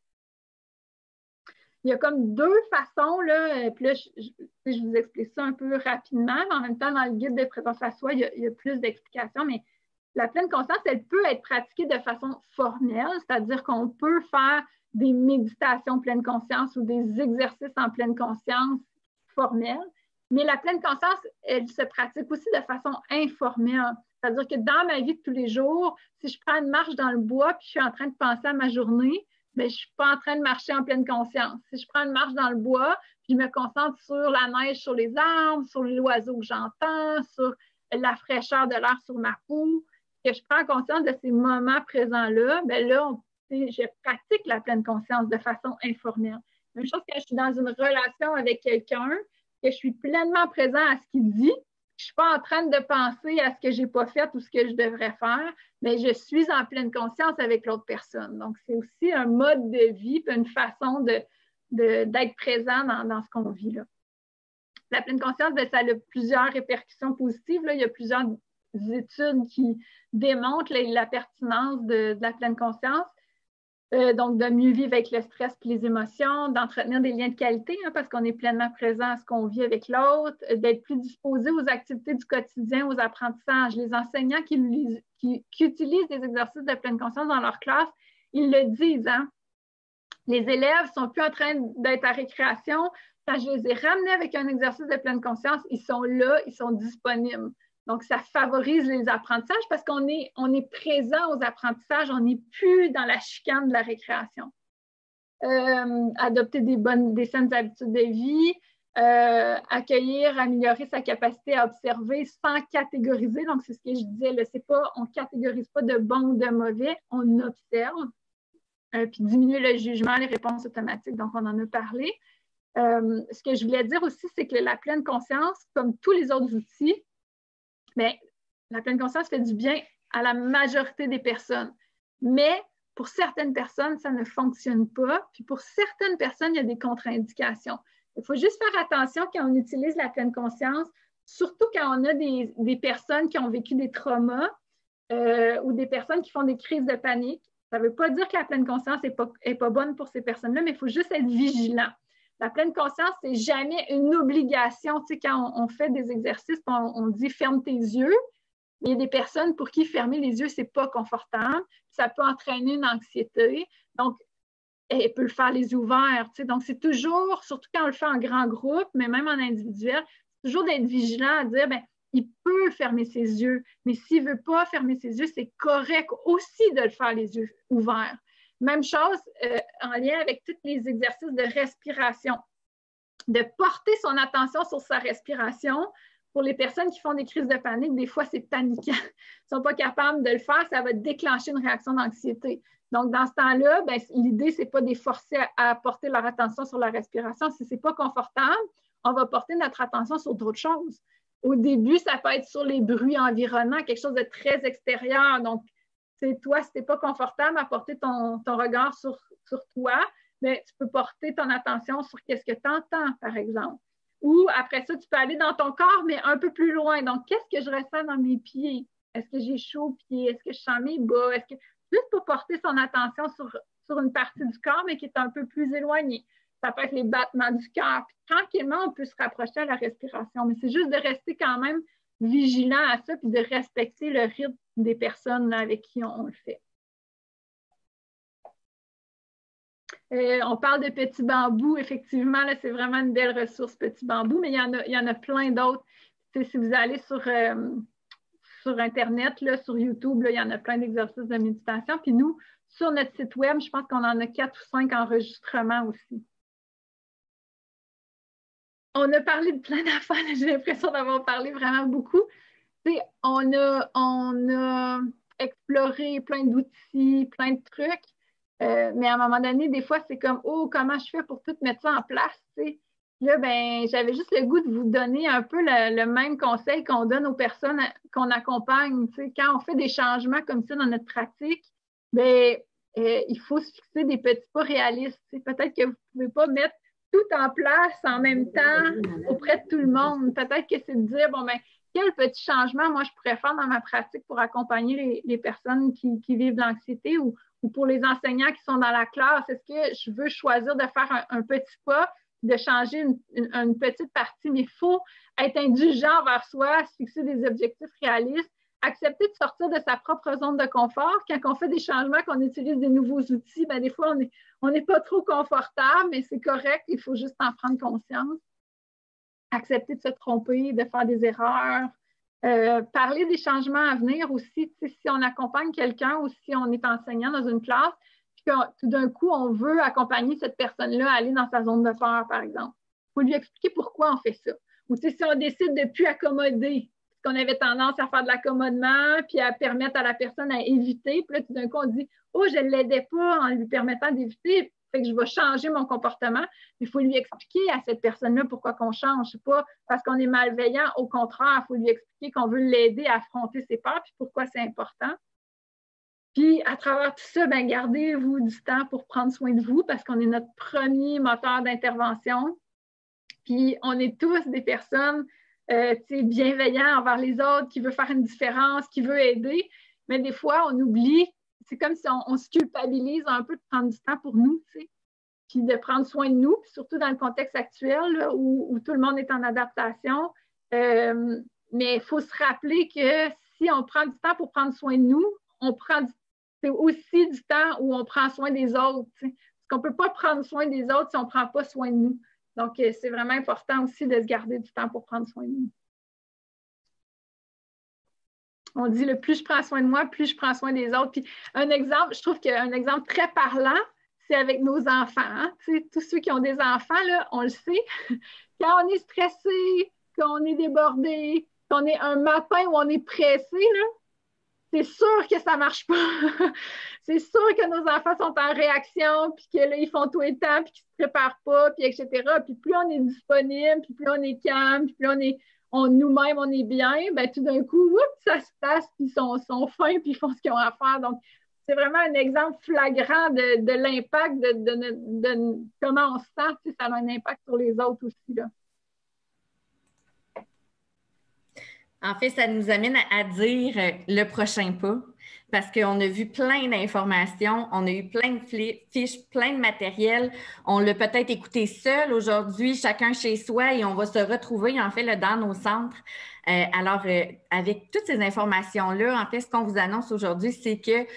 Il y a comme deux façons, là, puis là, je vous explique ça un peu rapidement, mais en même temps, dans le guide de présence à soi, il y a plus d'explications, mais la pleine conscience, elle peut être pratiquée de façon formelle, c'est-à-dire qu'on peut faire des méditations pleine conscience ou des exercices en pleine conscience formels, mais la pleine conscience, elle se pratique aussi de façon informelle. C'est-à-dire que dans ma vie de tous les jours, si je prends une marche dans le bois puis je suis en train de penser à ma journée, mais je ne suis pas en train de marcher en pleine conscience. Si je prends une marche dans le bois, puis je me concentre sur la neige sur les arbres, sur l'oiseau que j'entends, sur la fraîcheur de l'air sur ma peau, que je prends conscience de ces moments présents-là, bien là, je pratique la pleine conscience de façon informelle. Même chose quand je suis dans une relation avec quelqu'un, que je suis pleinement présent à ce qu'il dit, je ne suis pas en train de penser à ce que je n'ai pas fait ou ce que je devrais faire, mais je suis en pleine conscience avec l'autre personne. Donc, c'est aussi un mode de vie, une façon d'être présent dans ce qu'on vit là. La pleine conscience, bien, ça a plusieurs répercussions positives. Là. Il y a plusieurs études qui démontrent la pertinence de la pleine conscience. Donc, de mieux vivre avec le stress et les émotions, d'entretenir des liens de qualité, hein, parce qu'on est pleinement présent à ce qu'on vit avec l'autre, d'être plus disposé aux activités du quotidien, aux apprentissages. Les enseignants qui utilisent des exercices de pleine conscience dans leur classe, ils le disent, hein? Les élèves ne sont plus en train d'être à récréation. Quand je les ai ramenés avec un exercice de pleine conscience, ils sont là, ils sont disponibles. Donc, ça favorise les apprentissages parce qu'on est présent aux apprentissages, on n'est plus dans la chicane de la récréation. Adopter des saines habitudes de vie, accueillir, améliorer sa capacité à observer sans catégoriser. Donc, c'est ce que je disais, là, on ne catégorise pas de bon ou de mauvais, on observe. Puis diminuer le jugement, les réponses automatiques, donc on en a parlé. Ce que je voulais dire aussi, c'est que la pleine conscience, comme tous les autres outils, bien, la pleine conscience fait du bien à la majorité des personnes. Mais pour certaines personnes, ça ne fonctionne pas. Puis pour certaines personnes, il y a des contre-indications. Il faut juste faire attention quand on utilise la pleine conscience, surtout quand on a des personnes qui ont vécu des traumas ou des personnes qui font des crises de panique. Ça ne veut pas dire que la pleine conscience n'est pas bonne pour ces personnes-là, mais il faut juste être vigilant. La pleine conscience, ce n'est jamais une obligation. Tu sais, quand on fait des exercices, on dit « ferme tes yeux », mais il y a des personnes pour qui fermer les yeux, ce n'est pas confortable. Ça peut entraîner une anxiété. Donc, elle peut le faire les yeux ouverts. Tu sais. Donc, c'est toujours, surtout quand on le fait en grand groupe, mais même en individuel, c'est toujours d'être vigilant à dire, bien, il peut fermer ses yeux, mais s'il ne veut pas fermer ses yeux, c'est correct aussi de le faire les yeux ouverts. Même chose en lien avec tous les exercices de respiration, de porter son attention sur sa respiration. Pour les personnes qui font des crises de panique, des fois, c'est paniquant. Ils ne sont pas capables de le faire, ça va déclencher une réaction d'anxiété. Donc, dans ce temps-là, ben, l'idée, ce n'est pas de les forcer à porter leur attention sur la respiration. Si ce n'est pas confortable, on va porter notre attention sur d'autres choses. Au début, ça peut être sur les bruits environnants, quelque chose de très extérieur. Donc, toi, si tu n'es pas confortable à porter ton regard sur toi, bien, tu peux porter ton attention sur qu'est-ce que tu entends, par exemple. Ou après ça, tu peux aller dans ton corps, mais un peu plus loin. Donc, qu'est-ce que je ressens dans mes pieds? Est-ce que j'ai chaud aux pieds? Est-ce que je sens mes bas? Juste pour porter son attention sur une partie du corps, mais qui est un peu plus éloignée. Ça peut être les battements du cœur. Puis, tranquillement, on peut se rapprocher à la respiration. Mais c'est juste de rester quand même vigilant à ça, puis de respecter le rythme des personnes là, avec qui on le fait. On parle de Petit Bambou. Effectivement, là, c'est vraiment une belle ressource, Petit Bambou, mais il y en a plein d'autres. Si vous allez sur Internet, là, sur YouTube, là, il y en a plein d'exercices de méditation. Puis nous, sur notre site web, je pense qu'on en a 4 ou 5 enregistrements aussi. On a parlé de plein d'affaires. J'ai l'impression d'avoir parlé vraiment beaucoup. On a exploré plein d'outils, plein de trucs. Mais à un moment donné, des fois, c'est comme « Oh, comment je fais pour tout mettre ça en place? » Là, ben, j'avais juste le goût de vous donner un peu le même conseil qu'on donne aux personnes qu'on accompagne. Quand on fait des changements comme ça dans notre pratique, ben, il faut se fixer des petits pas réalistes. Peut-être que vous ne pouvez pas mettre tout en place en même temps auprès de tout le monde. Peut-être que c'est de dire, bon, ben, quel petit changement moi je pourrais faire dans ma pratique pour accompagner les personnes qui vivent de l'anxiété ou pour les enseignants qui sont dans la classe. Est-ce que je veux choisir de faire un petit pas, de changer une petite partie, mais il faut être indulgent envers soi, se fixer des objectifs réalistes, accepter de sortir de sa propre zone de confort. Quand on fait des changements, qu'on utilise des nouveaux outils, bien, des fois, on n'est pas trop confortable, mais c'est correct, il faut juste en prendre conscience. Accepter de se tromper, de faire des erreurs. Parler des changements à venir aussi. Si on accompagne quelqu'un ou si on est enseignant dans une classe, puis que tout d'un coup, on veut accompagner cette personne-là à aller dans sa zone de peur, par exemple. Il faut lui expliquer pourquoi on fait ça. Ou si on décide de ne plus accommoder, parce qu'on avait tendance à faire de l'accommodement, puis à permettre à la personne à éviter, puis là, tout d'un coup, on dit « Oh, je ne l'aidais pas en lui permettant d'éviter, fait que je vais changer mon comportement. » Il faut lui expliquer à cette personne-là pourquoi qu'on change. C'est pas parce qu'on est malveillant, au contraire, il faut lui expliquer qu'on veut l'aider à affronter ses peurs, puis pourquoi c'est important. Puis, à travers tout ça, bien, gardez-vous du temps pour prendre soin de vous parce qu'on est notre premier moteur d'intervention. Puis, on est tous des personnes bienveillantes envers les autres, qui veulent faire une différence, qui veulent aider. Mais des fois, on oublie c'est comme si on se culpabilise un peu de prendre du temps pour nous, tu sais, puis de prendre soin de nous, puis surtout dans le contexte actuel là, où tout le monde est en adaptation. Mais il faut se rappeler que si on prend du temps pour prendre soin de nous, c'est aussi du temps où on prend soin des autres. Tu sais. Parce qu'on ne peut pas prendre soin des autres si on ne prend pas soin de nous. Donc, c'est vraiment important aussi de se garder du temps pour prendre soin de nous. On dit le plus je prends soin de moi, plus je prends soin des autres. Puis un exemple, je trouve qu'un exemple très parlant, c'est avec nos enfants. Hein? Tous ceux qui ont des enfants, là, on le sait. Quand on est stressé, quand on est débordé, qu'on est un matin où on est pressé, là, c'est sûr que ça ne marche pas. C'est sûr que nos enfants sont en réaction, puis que là, ils font tout le temps, puis qu'ils ne se préparent pas, puis etc. Puis plus on est disponible, puis plus on est calme, puis plus nous-mêmes, on est bien, ben tout d'un coup, oups, ça se passe, puis ils sont fins, puis ils font ce qu'ils ont à faire. Donc, c'est vraiment un exemple flagrant de l'impact de comment on se sent. Ça a un impact sur les autres aussi, là. En fait, ça nous amène à dire le prochain pas, parce qu'on a vu plein d'informations, on a eu plein de fiches, plein de matériel. On l'a peut-être écouté seul aujourd'hui, chacun chez soi, et on va se retrouver, en fait, là, dans nos centres. Alors, avec toutes ces informations-là, en fait, ce qu'on vous annonce aujourd'hui, c'est que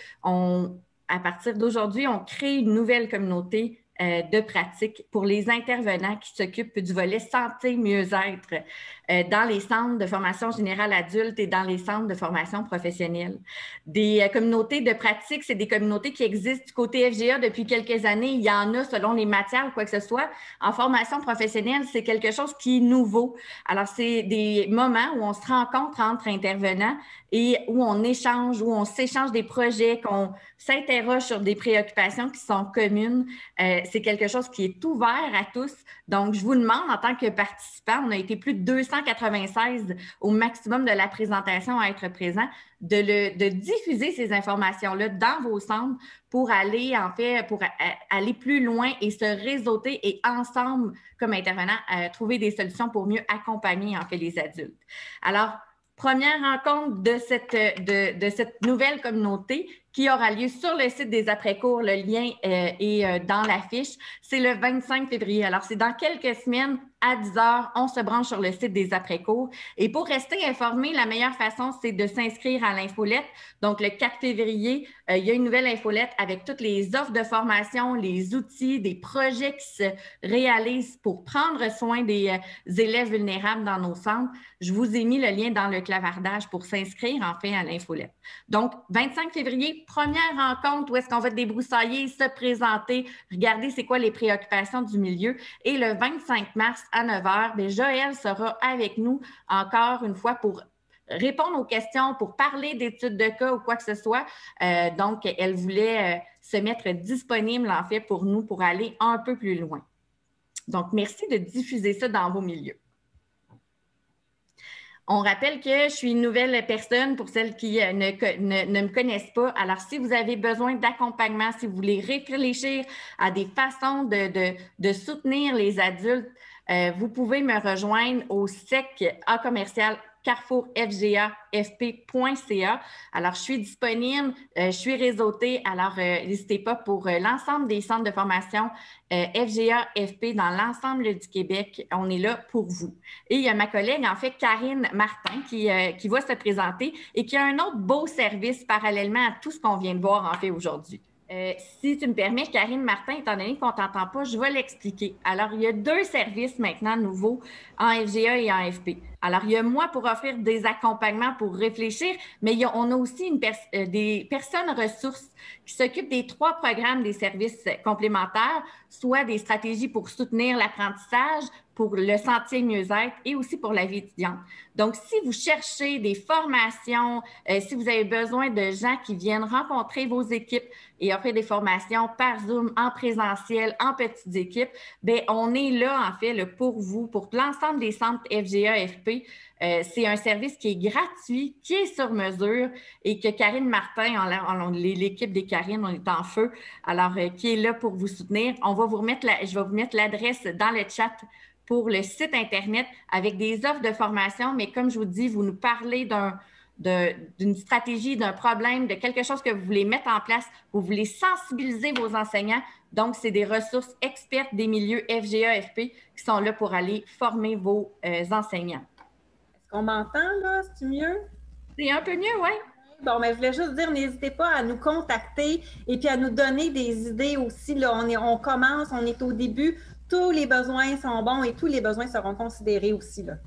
à partir d'aujourd'hui, on crée une nouvelle communauté de pratique pour les intervenants qui s'occupent du volet santé, mieux-être dans les centres de formation générale adulte et dans les centres de formation professionnelle. Des communautés de pratique, c'est des communautés qui existent du côté FGA depuis quelques années. Il y en a selon les matières ou quoi que ce soit. En formation professionnelle, c'est quelque chose qui est nouveau. Alors, c'est des moments où on se rencontre entre intervenants et où on échange, où on s'échange des projets, qu'on s'interroge sur des préoccupations qui sont communes. C'est quelque chose qui est ouvert à tous. Donc, je vous demande, en tant que participant, on a été plus de 296 au maximum de la présentation à être présent, de diffuser ces informations-là dans vos centres pour aller, en fait, pour aller plus loin et se réseauter et ensemble, comme intervenants, trouver des solutions pour mieux accompagner, en fait, les adultes. Alors, première rencontre de cette nouvelle communauté qui aura lieu sur le site des après-cours. Le lien est dans l'affiche. C'est le 25 février. Alors, c'est dans quelques semaines à 10h. On se branche sur le site des après-cours. Et pour rester informé, la meilleure façon, c'est de s'inscrire à l'infolette. Donc, le 4 février, il y a une nouvelle infolette avec toutes les offres de formation, les outils, des projets qui se réalisent pour prendre soin des élèves vulnérables dans nos centres. Je vous ai mis le lien dans le clavardage pour s'inscrire, en fait, à l'infolette. Donc, 25 février, première rencontre où est-ce qu'on va débroussailler, se présenter, regarder c'est quoi les préoccupations du milieu. Et le 25 mars à 9h, bien, Joëlle sera avec nous encore une fois pour répondre aux questions, pour parler d'études de cas ou quoi que ce soit. Donc, elle voulait se mettre disponible, en fait, pour nous, pour aller un peu plus loin. Donc, merci de diffuser ça dans vos milieux. On rappelle que je suis une nouvelle personne pour celles qui ne me connaissent pas. Alors, si vous avez besoin d'accompagnement, si vous voulez réfléchir à des façons de soutenir les adultes, vous pouvez me rejoindre au SEC à commercial carrefourfgafp.ca. Alors, je suis disponible, je suis réseautée. Alors, n'hésitez pas pour l'ensemble des centres de formation FGA-FP dans l'ensemble du Québec. On est là pour vous. Et il y a ma collègue, en fait, Karine Martin, qui va se présenter et qui a un autre beau service parallèlement à tout ce qu'on vient de voir, en fait, aujourd'hui. Si tu me permets, Karine Martin, étant donné qu'on ne t'entend pas, je vais l'expliquer. Alors, il y a 2 services maintenant nouveaux en FGA et en FP. Alors, il y a moi pour offrir des accompagnements pour réfléchir, mais on a aussi des personnes ressources qui s'occupent des 3 programmes des services complémentaires, soit des stratégies pour soutenir l'apprentissage, pour le sentier mieux-être et aussi pour la vie étudiante. Donc, si vous cherchez des formations, si vous avez besoin de gens qui viennent rencontrer vos équipes et offrir des formations par Zoom, en présentiel, en petites équipes, bien, on est là, en fait, là, pour vous, pour l'ensemble des centres FGA-FP. C'est un service qui est gratuit, qui est sur mesure et que Karine Martin, l'équipe des Karine, on est en feu, alors qui est là pour vous soutenir. Je vais vous mettre l'adresse dans le chat pour le site Internet avec des offres de formation, mais comme je vous dis, vous nous parlez d'une stratégie, d'un problème, de quelque chose que vous voulez mettre en place, vous voulez sensibiliser vos enseignants. Donc, c'est des ressources expertes des milieux FGA-FP qui sont là pour aller former vos enseignants. Est-ce qu'on m'entend, là? C'est mieux? C'est un peu mieux, oui. Bon, mais je voulais juste dire, n'hésitez pas à nous contacter et puis à nous donner des idées aussi. Là, on commence, on est au début. Tous les besoins sont bons et tous les besoins seront considérés aussi, là.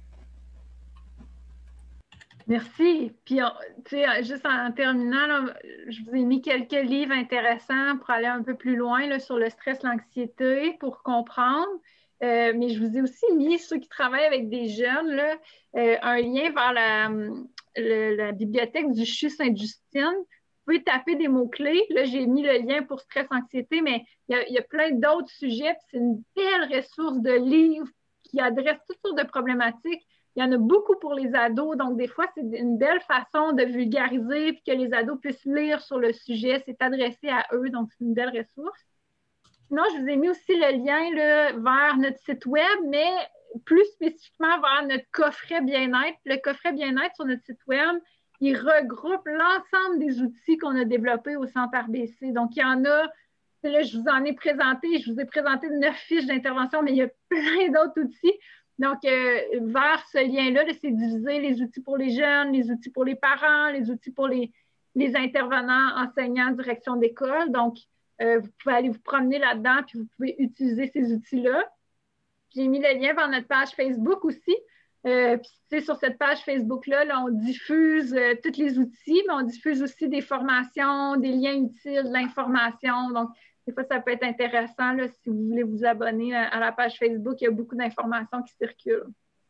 Merci. Puis, juste en terminant, là, je vous ai mis quelques livres intéressants pour aller un peu plus loin là, sur le stress, l'anxiété, pour comprendre. Mais je vous ai aussi mis, ceux qui travaillent avec des jeunes, là, un lien vers la bibliothèque du CHU Sainte-Justine. Vous pouvez taper des mots-clés. Là, j'ai mis le lien pour stress, anxiété, mais il y a plein d'autres sujets. C'est une belle ressource de livres qui adressent toutes sortes de problématiques. Il y en a beaucoup pour les ados, donc des fois, c'est une belle façon de vulgariser puis que les ados puissent lire sur le sujet. C'est adressé à eux, donc c'est une belle ressource. Sinon, je vous ai mis aussi le lien là, vers notre site web, mais plus spécifiquement vers notre coffret bien-être. Le coffret bien-être sur notre site web, il regroupe l'ensemble des outils qu'on a développés au Centre RBC. Donc, il y en a, là, je vous en ai présenté, je vous ai présenté 9 fiches d'intervention, mais il y a plein d'autres outils. Donc, vers ce lien-là, c'est diviser les outils pour les jeunes, les outils pour les parents, les outils pour les intervenants, enseignants, direction d'école. Donc, vous pouvez aller vous promener là-dedans, puis vous pouvez utiliser ces outils-là. J'ai mis le lien vers notre page Facebook aussi. Puis, sur cette page Facebook-là, là, on diffuse tous les outils, mais on diffuse aussi des formations, des liens utiles, de l'information. Donc, des fois, ça peut être intéressant là, si vous voulez vous abonner à la page Facebook. Il y a beaucoup d'informations qui circulent.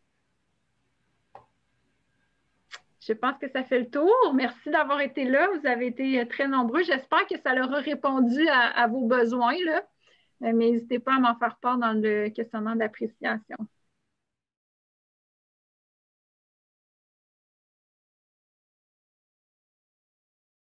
Je pense que ça fait le tour. Merci d'avoir été là. Vous avez été très nombreux. J'espère que ça leur a répondu à vos besoins, là. Mais n'hésitez pas à m'en faire part dans le questionnaire d'appréciation.